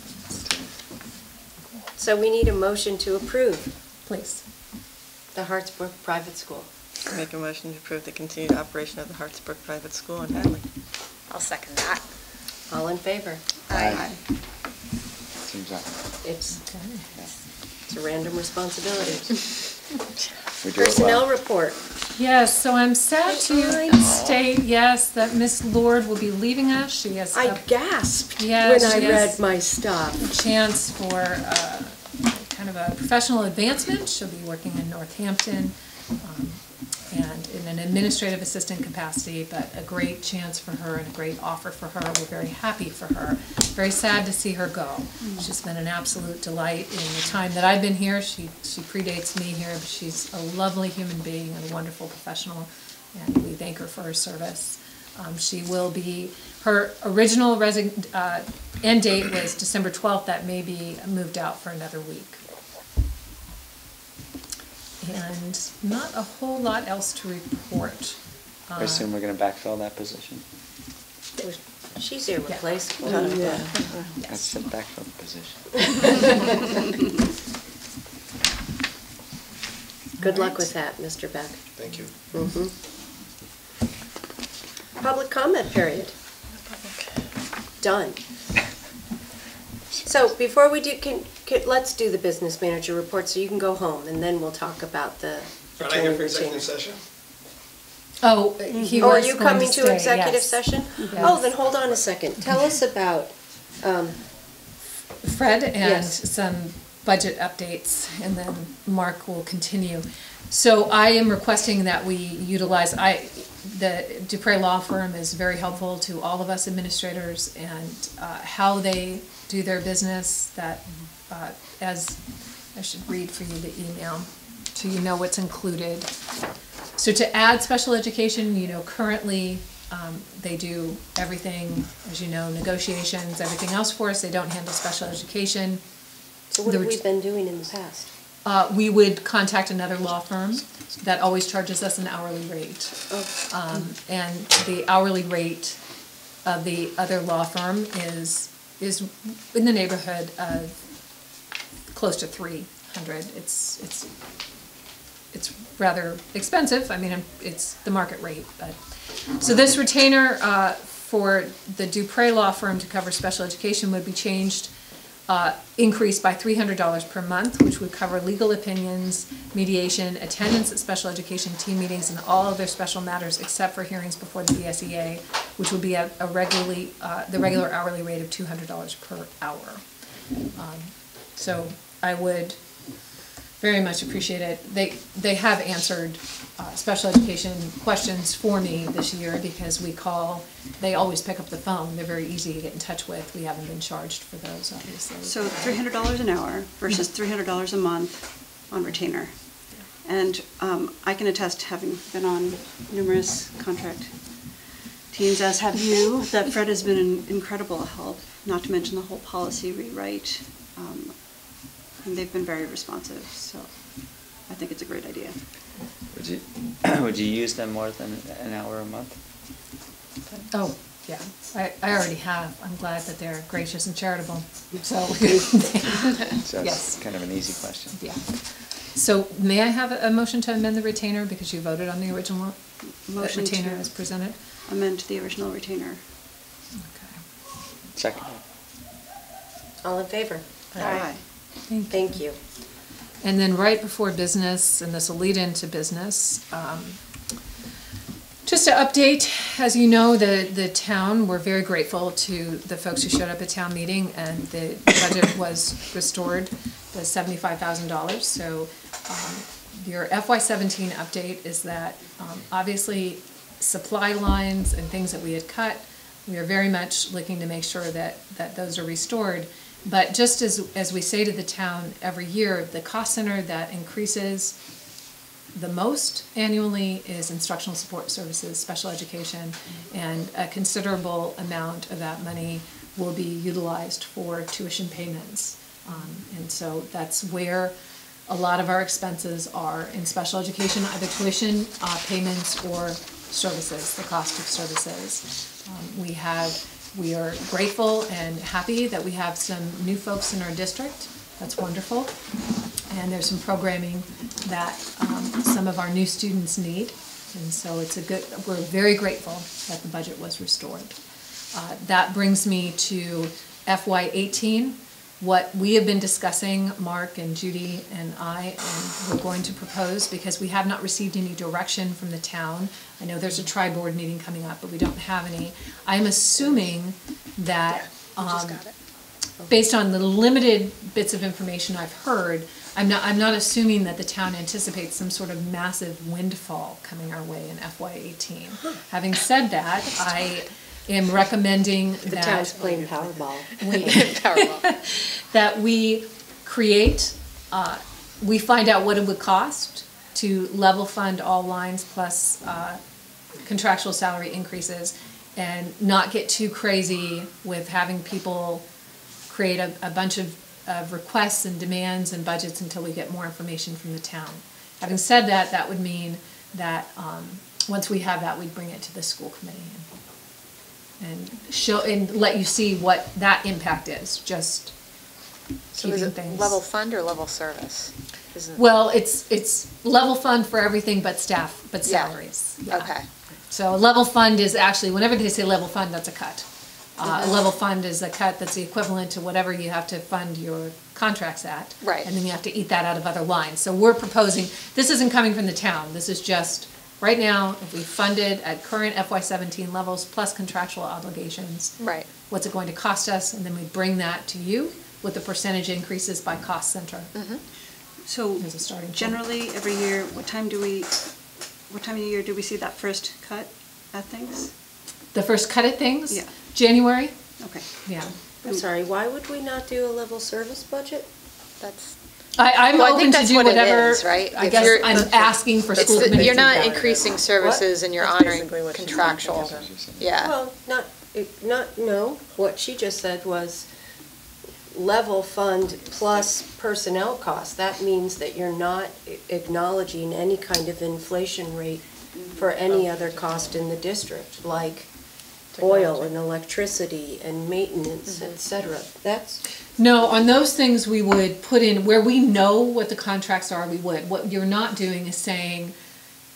So we need a motion to approve Please. the Hartsbrook Private School. Make a motion to approve the continued operation of the Hartsbrook Private School in Hadley. I'll second that. All in favor? Aye. Seems like It's a random responsibility. we do it Personnel well. report. Yes, so I'm sad I to know. state, yes, that Miss Lord will be leaving us. She has I a gasped Yeah, when I she read is. my stuff. chance for kind of a professional advancement. She'll be working in Northampton and in an administrative assistant capacity, but a great chance for her and a great offer for her. We're very happy for her. Very sad to see her go. She's been an absolute delight in the time that I've been here. She predates me here, but she's a lovely human being and a wonderful professional, and we thank her for her service. She will be, her original end date was December 12th. That may be moved out for another week. And not a whole lot else to report. I assume we're gonna backfill that position? She's irreplaceable. That's the backfill position. Good luck with that, Mr. Beck. Thank you. Public comment period. Done. So before we do, let's do the business manager report so you can go home, and then we'll talk about the Are I here attorney for executive retainer. session? Oh, he Oh, are was you going coming to to stay, executive yes. session? Yes. Oh, then hold on a second. Tell us about, Fred and Yes. some budget updates, and then Mark will continue. So I am requesting that we utilize, the Dupre Law Firm is very helpful to all of us administrators and how they do their business, that as, I should read for you the email, so you know what's included. So to add special education, currently they do everything, as you know, negotiations, everything else for us. They don't handle special education. so what have we been doing in the past? We would contact another law firm that always charges us an hourly rate. Oh, And the hourly rate of the other law firm is in the neighborhood of close to 300. It's rather expensive. I mean, it's the market rate. But so this retainer for the Dupre Law Firm to cover special education would be changed increase by $300 per month, which would cover legal opinions, mediation, attendance at special education team meetings, and all other special matters except for hearings before the BSEA, which would be at the regular hourly rate of $200 per hour. So I would very much appreciate it. They have answered special education questions for me this year because they always pick up the phone. They're very easy to get in touch with. We haven't been charged for those, obviously. So $300 an hour versus $300 a month on retainer. And I can attest, having been on numerous contract teams, as have you, that Fred has been an incredible help, not to mention the whole policy rewrite. And they've been very responsive, so I think it's a great idea. Would you use them more than an hour a month? Oh, yeah. I already have. I'm glad that they're gracious and charitable. So, So yes. it's kind of an easy question. Yeah. So may I have a motion to amend the retainer because you voted on the original Motion retainer to as presented? amend the original retainer. Okay. Second. All in favor? Aye. Thank you. And then right before business, and this will lead into business, just to update, as you know, the town, we're very grateful to the folks who showed up at town meeting, and the budget was restored, the $75,000. So your FY17 update is that obviously supply lines and things that we had cut, we are very much looking to make sure that those are restored. But just as we say to the town every year, the cost center that increases the most annually is instructional support services, special education, and a considerable amount of that money will be utilized for tuition payments. And so that's where a lot of our expenses are in special education, either tuition payments or services, the cost of services. We are grateful and happy that we have some new folks in our district. That's wonderful. And there's some programming that some of our new students need. And so we're very grateful that the budget was restored. That brings me to FY18. What we have been discussing, Mark and Judy and I, and we're going to propose, because we have not received any direction from the town. I know there's a tri-board meeting coming up, but we don't have any. I'm assuming that, based on the limited bits of information I've heard, I'm not assuming that the town anticipates some sort of massive windfall coming our way in FY18. Having said that, I am recommending The town's playing Powerball. that we create, we find out what it would cost to level fund all lines plus contractual salary increases, and not get too crazy with having people create a bunch of requests and demands and budgets until we get more information from the town. Having said that, that would mean that once we have that, we'd bring it to the school committee and show and let you see what that impact is. Just So is it level fund or level service? Well, it's level fund for everything but staff, but salaries. Yeah. Okay. So a level fund is actually, whenever they say level fund, that's a cut. A level fund is a cut that's the equivalent to whatever you have to fund your contracts at. Right. And then you have to eat that out of other lines. So we're proposing, this isn't coming from the town, this is just, right now, if we funded at current FY17 levels plus contractual obligations. Right. What's it going to cost us? And then we bring that to you with the percentage increases by cost center. So As a starting point. generally, every year, what time of year do we see that first cut at things? The first cut at things? Yeah. January? Okay. Yeah. I'm sorry, why would we not do a level service budget? That's, I'm Well, I open think to that's do what it whatever. is, right? I If guess you're- I'm asking for school committee. you're not feedback. increasing services and you're That's honoring basically what she's contractual. saying. Yeah. Well, no, what she just said was level fund plus personnel costs. That means that you're not acknowledging any kind of inflation rate for any other cost in the district, like oil and electricity and maintenance, et cetera. That's, No, on those things we would put in, where we know what the contracts are, we would. What you're not doing is saying,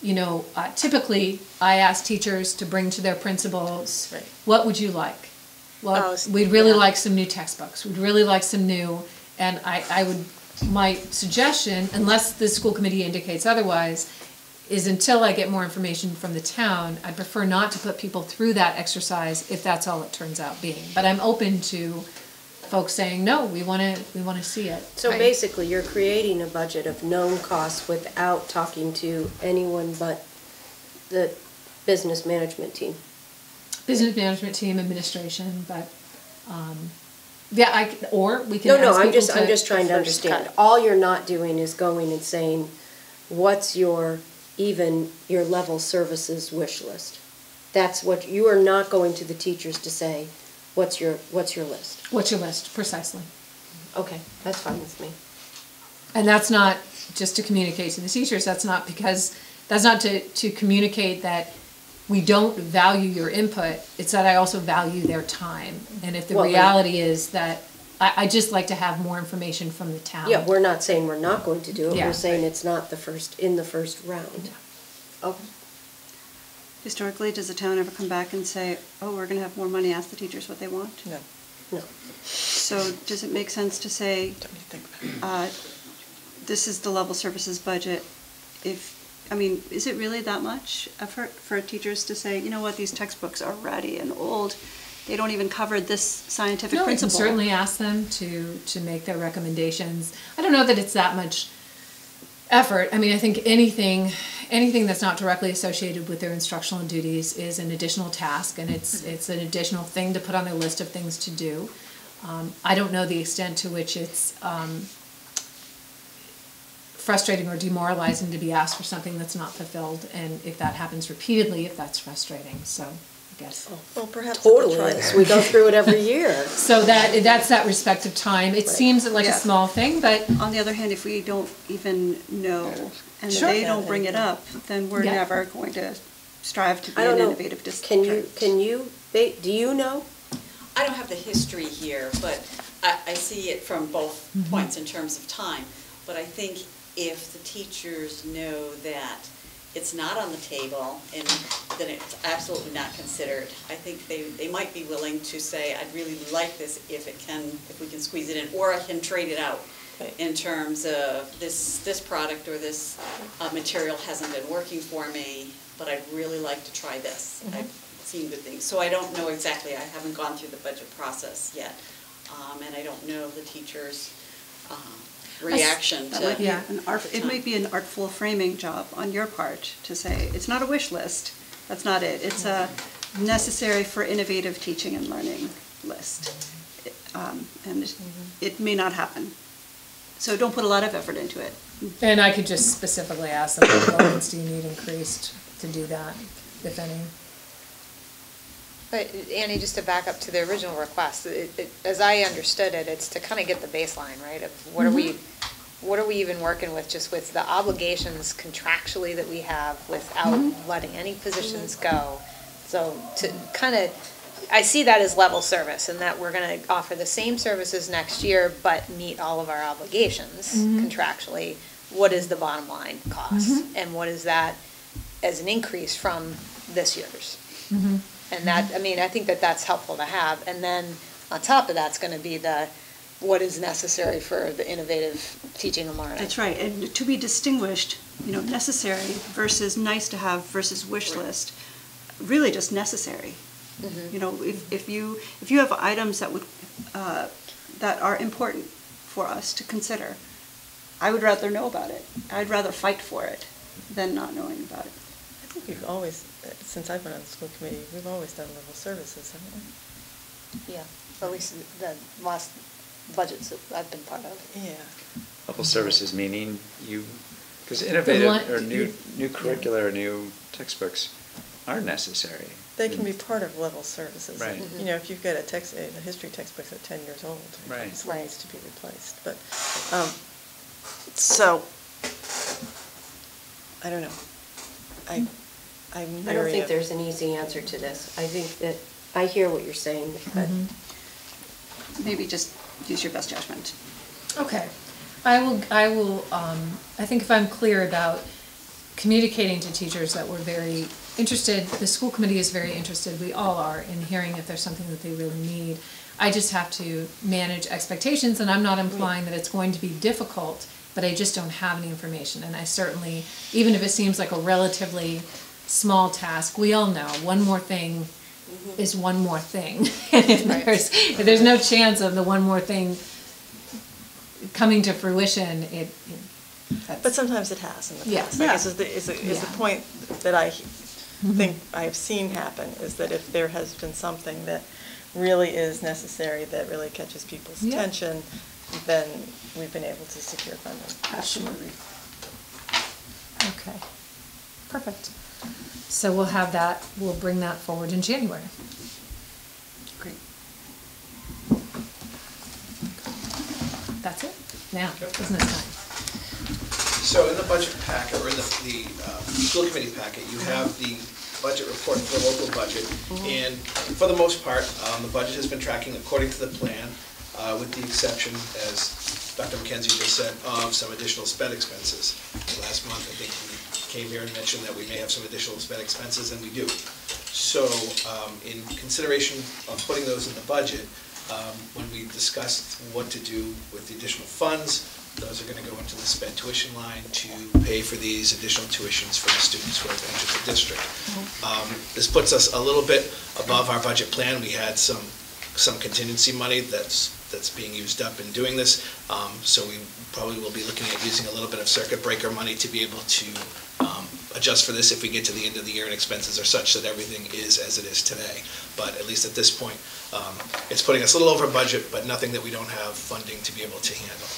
typically I ask teachers to bring to their principals, Right. what would you like? well, Oh, we'd really yeah. like some new textbooks, we'd really like some new, and I would, my suggestion, unless the school committee indicates otherwise, is until I get more information from the town, I prefer not to put people through that exercise if that's all it turns out being. But I'm open to folks saying, no, we wanna see it. So basically, you're creating a budget of known costs without talking to anyone but the business management team. Business management team, administration, but, yeah, or we can No, ask no, people I'm just trying to first understand. cut. All you're not doing is going and saying, what's your level services wish list? That's what, you are not going to the teachers to say, what's your list? What's your list, precisely. Okay, that's fine with me. And that's not just to communicate to the teachers, that's not to communicate that we don't value your input, it's that I also value their time. And if the Well, reality is that, I just like to have more information from the town. Yeah, we're not saying we're not going to do it, Yeah. we're saying it's not in the first round. Oh, Historically, does the town ever come back and say, oh, we're going to have more money, ask the teachers what they want? No, no. So does it make sense to say, don't you think about it? this is the level services budget? Is it really that much effort for teachers to say, you know what, these textbooks are ratty and old, they don't even cover this scientific No, we can principle? certainly ask them to make their recommendations. I don't know that it's that much effort. I mean, I think anything that's not directly associated with their instructional duties is an additional task, and it's an additional thing to put on their list of things to do. I don't know the extent to which it's frustrating or demoralizing to be asked for something that's not fulfilled, and if that happens repeatedly, if that's frustrating, so I guess. Well, perhaps. Totally is, we go through it every year. So that's that respective time. It seems like a Yeah. small thing, but On the other hand, if we don't even know, and Sure. they don't bring it up, then we're Yeah. never going to strive to be I don't an know, innovative district. do you know? I don't have the history here, but I see it from both points in terms of time. But I think if the teachers know that it's not on the table, and then it's absolutely not considered, I think they might be willing to say, I'd really like this if we can squeeze it in, or I can trade it out in terms of this product or this material hasn't been working for me, but I'd really like to try this. I've seen good things. So I don't know exactly, I haven't gone through the budget process yet, and I don't know the teachers' reaction That to. might be Yeah. it might be an artful framing job on your part to say, it's not a wish list, that's not it. It's a necessary for innovative teaching and learning list. And it may not happen. So don't put a lot of effort into it. and I could just specifically ask them, what elements do you need increased to do that, if any? But Annie, just to back up to the original request, as I understood it, it's to kind of get the baseline, right, of what are we even working with, just with the obligations contractually that we have without letting any positions go. So to kind of, I see that as level service, and that we're going to offer the same services next year, but meet all of our obligations contractually. What is the bottom line cost? And what is that as an increase from this year's? And that, I think that's helpful to have. And then on top of that's going to be what is necessary for the innovative teaching and learning. That's right, and to be distinguished, necessary versus nice to have versus wish list, really just necessary. If you have items that are important for us to consider, I would rather know about it. I'd rather fight for it than not knowing about it. I think we've always, since I've been on the school committee, we've always done level services, haven't we? Yeah, at least the last budgets that I've been part of. Yeah. Level services meaning because innovative or new yeah. curricula or new textbooks are necessary. They can be part of level services. Right. If you've got a history textbook that's 10 years old, it Right. obviously needs to be replaced. But, so, I don't know. I'm I don't leery think of- there's an easy answer to this. I think that, I hear what you're saying, but Maybe just use your best judgment. Okay. I think if I'm clear about communicating to teachers that we're very interested, the school committee is very interested, we all are, in hearing if there's something that they really need. I just have to manage expectations, and I'm not implying that it's going to be difficult, but I just don't have any information. And I certainly, even if it seems like a relatively small task, we all know one more thing is one more thing. And if there's no chance of the one more thing coming to fruition, But sometimes it has in the Yeah. past. I guess is the point that I think I have seen happen, is that if there has been something that really is necessary, that really catches people's Yeah. attention, then we've been able to secure funding. Absolutely. Okay, perfect. So we'll have that, we'll bring that forward in January. Great. That's it. Now, business time. So in the budget packet, or in the school committee packet, you have the budget report for the local budget. And for the most part, the budget has been tracking according to the plan, with the exception, as Dr. McKenzie just said, of some additional sped expenses. Last month, I think we came here and mentioned that we may have some additional sped expenses, and we do. So in consideration of putting those in the budget, when we discussed what to do with the additional funds, those are going to go into the sped tuition line to pay for these additional tuitions for the students who have entered the district. This puts us a little bit above our budget plan. We had some contingency money that's being used up in doing this, so we probably will be looking at using a little bit of circuit breaker money to be able to adjust for this if we get to the end of the year and expenses are such that everything is as it is today. But at least at this point, it's putting us a little over budget, but nothing that we don't have funding to be able to handle.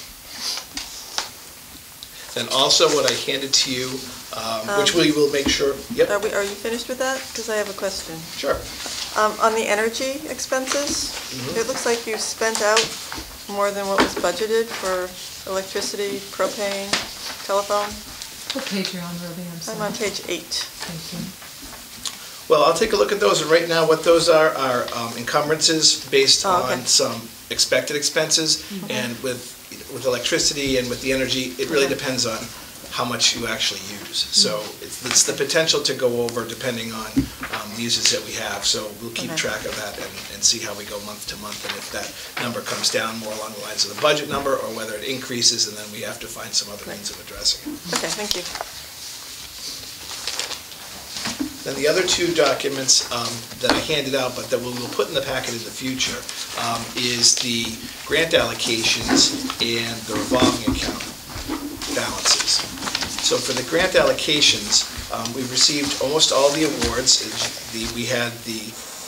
Then also what I handed to you, which we will make sure, yep. Are you finished with that? Because I have a question. Sure. On the energy expenses, it looks like you spent out more than what was budgeted for electricity, propane, telephone. What page you're on, Ruby? I'm sorry. I'm on page 8. Thank you. Well, I'll take a look at those, and right now what those are encumbrances based okay. on some expected expenses, and with electricity and with the energy, it really depends on how much you actually use. So it's the potential to go over depending on the uses that we have, so we'll keep track of that and see how we go month to month, and if that number comes down more along the lines of the budget number, or whether it increases, and then we have to find some other means of addressing it. Okay, thank you. Then the other two documents that I handed out, but that we'll put in the packet in the future, is the grant allocations and the revolving account balances. So for the grant allocations, we've received almost all the awards. We had the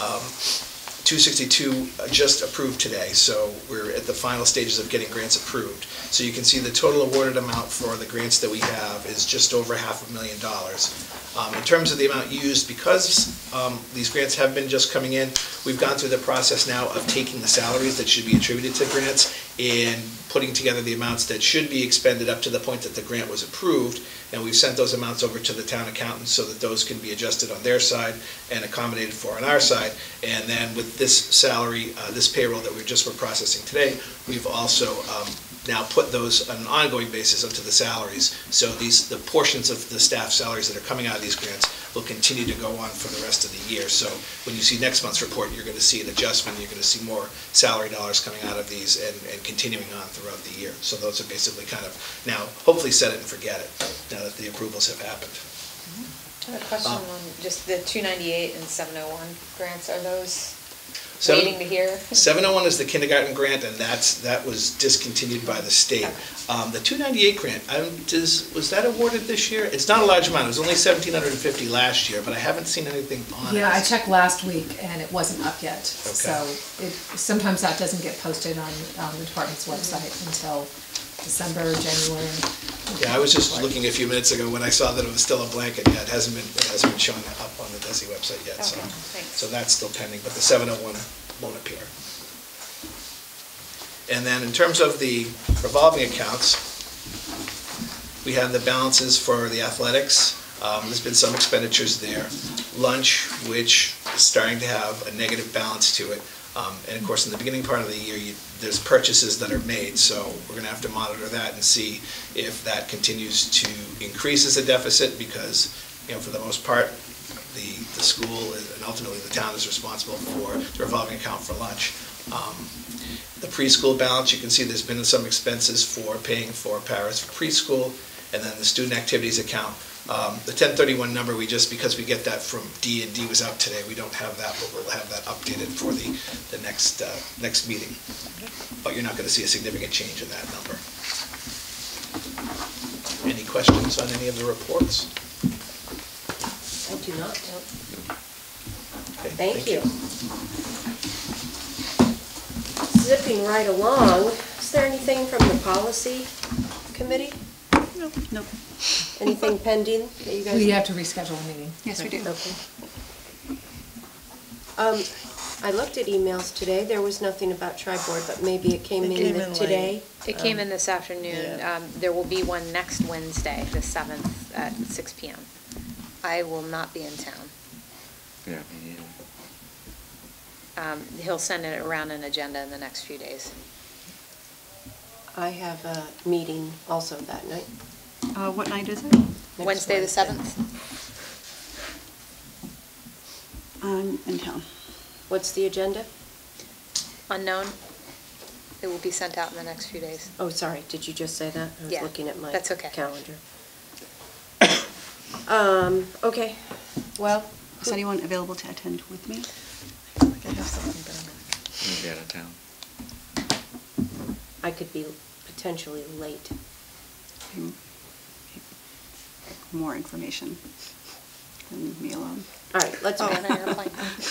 262 just approved today, so we're at the final stages of getting grants approved. So you can see the total awarded amount for the grants that we have is just over $500,000. In terms of the amount used, because these grants have been just coming in, we've gone through the process now of taking the salaries that should be attributed to grants and putting together the amounts that should be expended up to the point that the grant was approved, and we've sent those amounts over to the town accountants so that those can be adjusted on their side and accommodated for on our side. And then with this salary, this payroll that we're processing today, we've also now put those on an ongoing basis onto the salaries. So the portions of the staff salaries that are coming out of these grants will continue to go on for the rest of the year. So when you see next month's report, you're going to see an adjustment. You're going to see more salary dollars coming out of these and continuing on throughout the year. So those are basically kind of now, hopefully set it and forget it, now that the approvals have happened. I have a question on just the 298 and 701 grants. Are those Seven- waiting to hear? 701 is the kindergarten grant, and that was discontinued by the state. The 298 grant, was that awarded this year? It's not a large amount. It was only $1,750 last year, but I haven't seen anything on it. Yeah, I checked last week and it wasn't up yet. Okay. So sometimes that doesn't get posted on the department's website until December, January. Yeah, I was just looking a few minutes ago when I saw that it was still a blanket. Yeah, it hasn't been shown up on the DESI website yet. Okay, thanks. So that's still pending, but the 701 won't appear. And then in terms of the revolving accounts, we have the balances for the athletics. There's been some expenditures there. Lunch, which is starting to have a negative balance to it. And of course, in the beginning part of the year, there's purchases that are made, so we're going to have to monitor that and see if that continues to increase as a deficit, because, for the most part, the school and ultimately the town is responsible for the revolving account for lunch. The preschool balance, you can see there's been some expenses for paying for paras for preschool, and then the student activities account. The 1031 number, because we get that from D&D was out today, we don't have that, but we'll have that updated for the next meeting. But you're not going to see a significant change in that number. Any questions on any of the reports? I do not. Okay, Thank you. Zipping right along, is there anything from the policy committee? No. Anything pending that you guys? We have to reschedule a meeting. Yes, we do. Okay. I looked at emails today, there was nothing about tri-board, but maybe it came It came in in today. It came in this afternoon. yeah. There will be one next Wednesday, the 7th, at 6 PM. I will not be in town. Yeah. He'll send it around an agenda in the next few days. I have a meeting also that night. What night is it? next Wednesday, the 7th? I'm in town. What's the agenda? Unknown. It will be sent out in the next few days. Oh, sorry, did you just say that? I was Yeah, looking at my that's okay. calendar. Okay, well, Is anyone available to attend with me? I think I have something better. Maybe out of town. I could be potentially late. More information than me alone. All right, let's. Oh, on an airplane.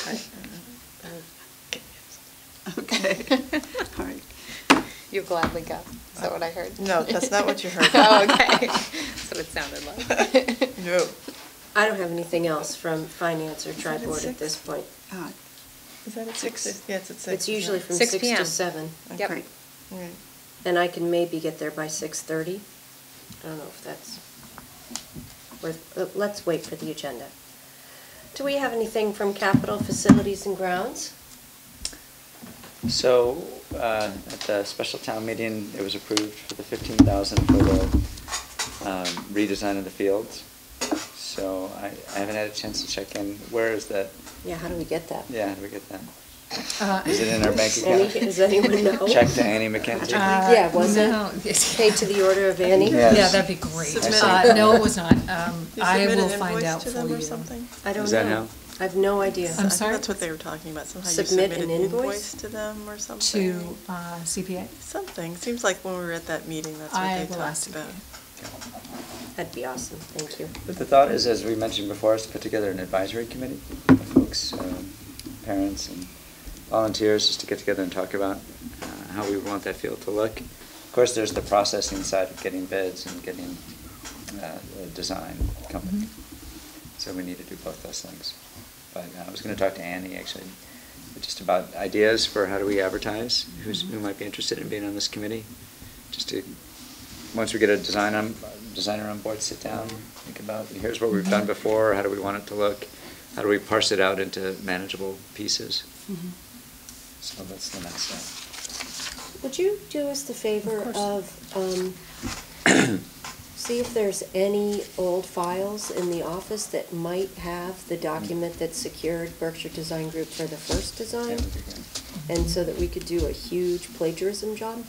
Okay. All right. You'll gladly go. Is that what I heard? No, that's not what you heard. Oh, okay. That's what it sounded like. No. I don't have anything else from finance or Is that at tri-board at 6? this point. Is that at 6? Yeah, it's at 6. It's usually from 6 6 to p.m. 7, Yep. Great. All right. and I can maybe get there by 6:30. I don't know if that's worth, let's wait for the agenda. Do we have anything from capital facilities and grounds? So, at the special town meeting, it was approved for the 15,000 for the redesign of the fields. So I haven't had a chance to check in. Where is that? Yeah, how do we get that? Yeah, how do we get that? Uh, Is it in our bank Any- account? Does anyone know? Check to Annie McKenzie. Yeah, was it? No. Paid to the order of Annie? Yes. Yeah, that'd be great. Submit No, it was not. You I submit will an find invoice out to for them you. or something? I don't Is know. that how? I have no idea. I'm sorry? That's what they were talking about, somehow you Submit submit an an invoice? invoice to them or something. To CPA? Something, seems like when we were at that meeting, that's what I they will talked ask about. That'd be awesome, thank you. But the thought is, as we mentioned before, is to put together an advisory committee of folks, parents and volunteers, just to get together and talk about how we want that field to look. Of course, there's the processing side of getting bids and getting a design company. So we need to do both those things. But I was going to talk to Annie, actually, just about ideas for how do we advertise, who might be interested in being on this committee. Just to, once we get a designer on board, sit down, think about, here's what we've done before, how do we want it to look, how do we parse it out into manageable pieces. So that's the next step. Would you do us the favor of, see if there's any old files in the office that might have the document that secured Berkshire Design Group for the first design? That would be good. And so that we could do a huge plagiarism job?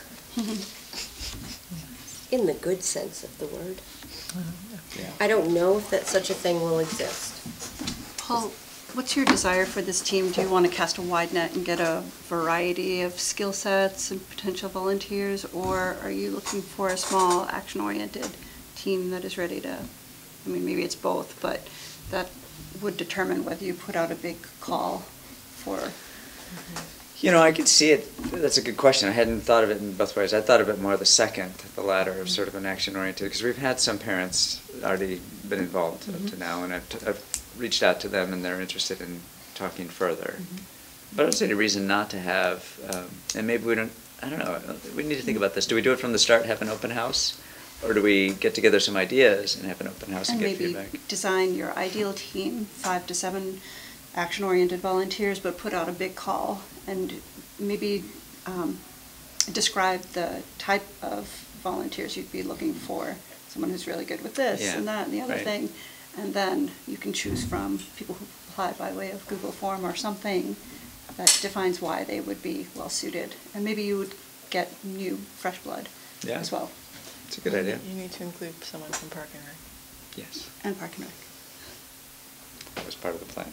In the good sense of the word. Yeah. I don't know if that such a thing will exist. Paul, what's your desire for this team? Do you want to cast a wide net and get a variety of skill sets and potential volunteers? Or are you looking for a small, action-oriented team that is ready to, I mean, maybe it's both, but that would determine whether you put out a big call for... You know, I could see it, that's a good question. I hadn't thought of it in both ways. I thought of it more the second, the latter, sort of an action-oriented, because we've had some parents already been involved up to now, and I've reached out to them, and they're interested in talking further. But I don't see any reason not to have, and maybe we don't, I don't know, we need to think about this. Do we do it from the start, have an open house? Or do we get together some ideas and have an open house and get feedback? maybe design your ideal team, 5 to 7 action-oriented volunteers, but put out a big call and maybe describe the type of volunteers you'd be looking for. Someone who's really good with this Yeah, and that and the other right. thing. And then you can choose from people who apply by way of Google form or something that defines why they would be well-suited. And maybe you would get new, fresh blood Yeah. as well. It's a good idea. You need to include someone from Park and Rec. Yes, And Park and Rec. that was part of the plan.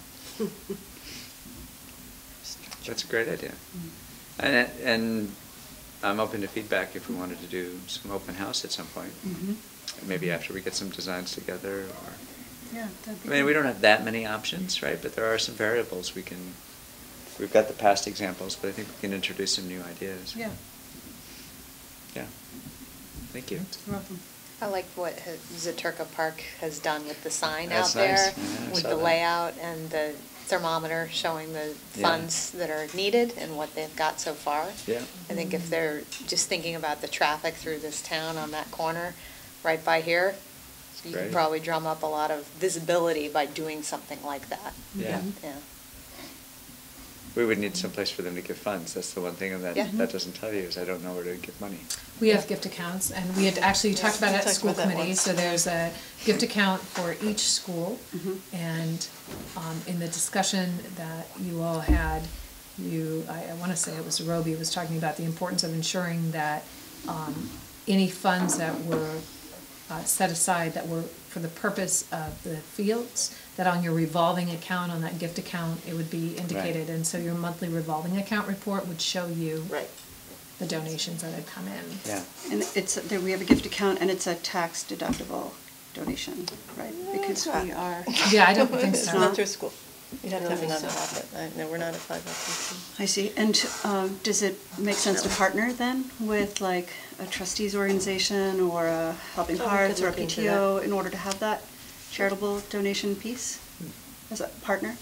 That's a great idea. And I'm open to feedback if we wanted to do some open house at some point. Maybe after we get some designs together, or, Yeah, that'd be I mean, we good. don't have that many options, right? But there are some variables we can, we've got the past examples, but I think we can introduce some new ideas. Yeah, Yeah. Thank you. you're welcome. I like what Zaturka Park has done with the sign That's out there, nice. Yeah, I with saw the that. layout and the thermometer showing the Yeah. funds that are needed and what they've got so far. Yeah. I think if they're just thinking about the traffic through this town on that corner, right by here, you Great. could probably drum up a lot of visibility by doing something like that. Yeah. Yeah. We would need someplace for them to give funds. That's the one thing that Yeah. that doesn't tell you, is I don't know where to give money. We have gift accounts, and we had actually talked about we it at talked school about that committee, once. so there's a gift account for each school. And in the discussion that you all had, I want to say it was Roby was talking about the importance of ensuring that any funds that were set aside that were for the purpose of the fields, that on your revolving account, on that gift account, it would be indicated. And so your monthly revolving account report would show you Right. the donations that had come in. Yeah. And it's, there, we have a gift account, and it's a tax deductible donation, right? Because it's we not. are. Yeah, I don't think It's so. not through school. You'd have to I have a don't think so. nonprofit. No, we're not a 501c. I see. And does it make sense to partner then with like a trustees organization or a Helping Oh, we Hearts could or a look into PTO in order to have that charitable donation piece as a partner?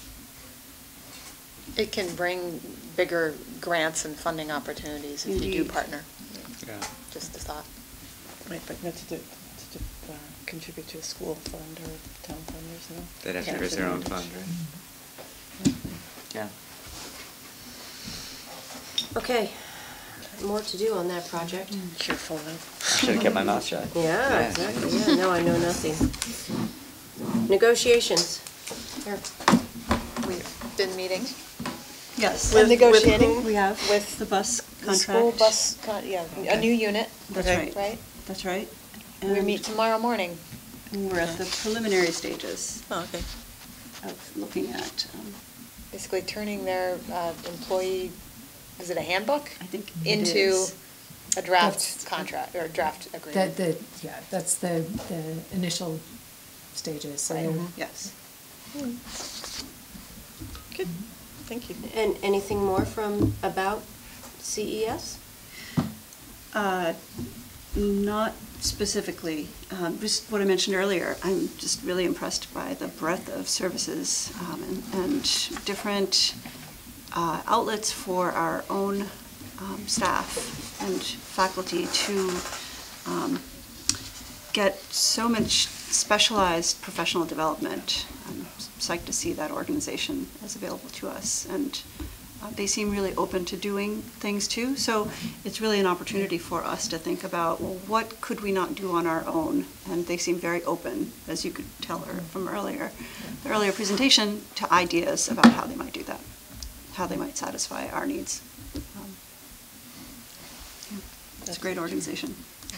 It can bring bigger grants and funding opportunities if you do Indeed. partner. Yeah. Just a thought. Right, but not to contribute to a school fund or town fund, there's no. They'd have to tax raise their own advantage. fund, right? Yeah. Okay, more to do on that project. Careful though. I should have kept my mouth shut. Yeah, exactly, yeah, no, I know nothing. Negotiations. Here. We've been meeting. Yes. With negotiating? whom? We have With the bus The contract. school bus, yeah, a new unit. That's Okay. right. Right? That's right. We And meet tomorrow morning. We're at the preliminary stages Oh, okay. of looking at, Basically turning their employee, is it a handbook? I think it Into is. a draft That's- contract, or a draft agreement. Yeah, that's the initial stages, so. Yes. Good, thank you. And anything more from, about CES? Not specifically, just what I mentioned earlier. I'm just really impressed by the breadth of services and different outlets for our own staff and faculty to get so much specialized professional development. I'm psyched to see that organization is available to us, and they seem really open to doing things too. So it's really an opportunity for us to think about, well, what could we not do on our own? And they seem very open, as you could tell her from earlier, the earlier presentation, to ideas about how they might do that, how they might satisfy our needs. It's a great organization.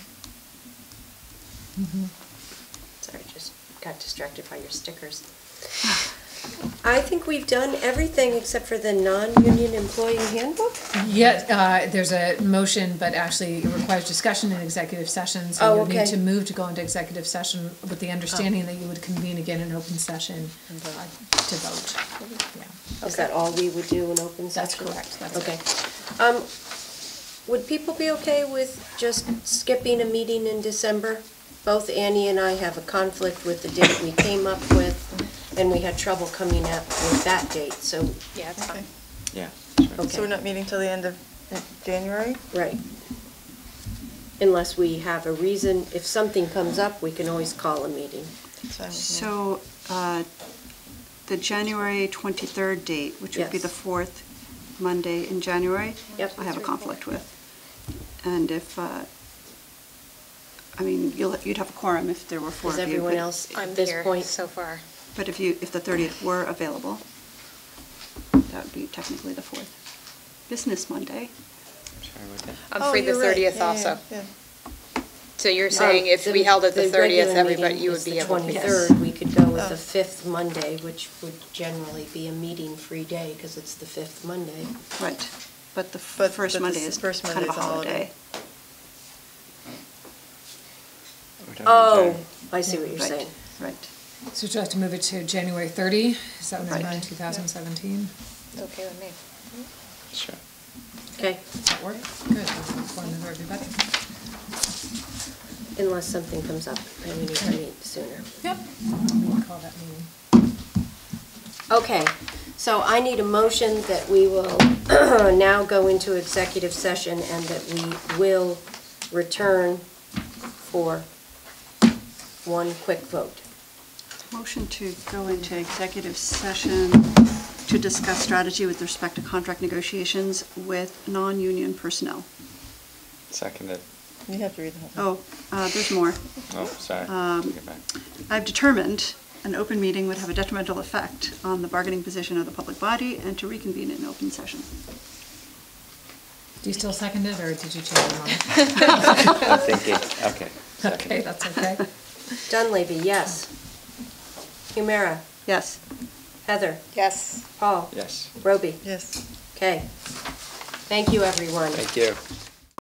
Sorry, just got distracted by your stickers. I think we've done everything except for the non-union employee handbook? Yeah, there's a motion, but actually it requires discussion in executive session. So Oh, you okay. need to move to go into executive session with the understanding that you would convene again in open session to vote. Yeah. Is that all we would do in open session? That's correct, that's Okay. Would people be okay with just skipping a meeting in December? Both Annie and I have a conflict with the date we came up with, and we had trouble coming up with that date, so, Yeah, it's fine. Yeah. okay. So we're not meeting till the end of January? Right. Unless we have a reason, if something comes up, we can always call a meeting. That's fine with me. So the January 23rd date, which would be Yes. the fourth Monday in January. Yep. I have a conflict with. And if, I mean, you'd have a quorum if there were four Is of you. everyone but- else I'm at this here point? so far. But if the 30th were available, that would be technically the fourth business Monday. Sorry, what day? I'm Oh, free the you're right. 30th Yeah, also. yeah. So you're saying if we held it the 30th, regular everybody, meeting you is would be the able to? 23rd, we could go with Oh. the fifth Monday, which would generally be a meeting-free day, because it's the fifth Monday. Right. But the But first the Monday is first kind of a Monday's a holiday. holiday. We're talking Oh, Jan- I see what you're Right, saying. Right. So would you like to move it to January 30? Is that Right. in 2017? It's okay with me. Sure. Okay, Does that work? Good. That's one for everybody. unless something comes up and we need to meet sooner. Yep. We can call that meeting. Okay, so I need a motion that we will now go into executive session and that we will return for one quick vote. Motion to go into executive session to discuss strategy with respect to contract negotiations with non-union personnel. Seconded. You have to read the whole thing. There's more. Oh, sorry. Take it back. I've determined an open meeting would have a detrimental effect on the bargaining position of the public body and to reconvene in open session. Do you still second it, or did you change your mind? I'm thinking, okay. Okay, Seconded. that's okay. Dunleavy, yes. Humira, Yes. Heather, Yes. Paul, Yes. Roby. Yes. Okay. Thank you, everyone. Thank you.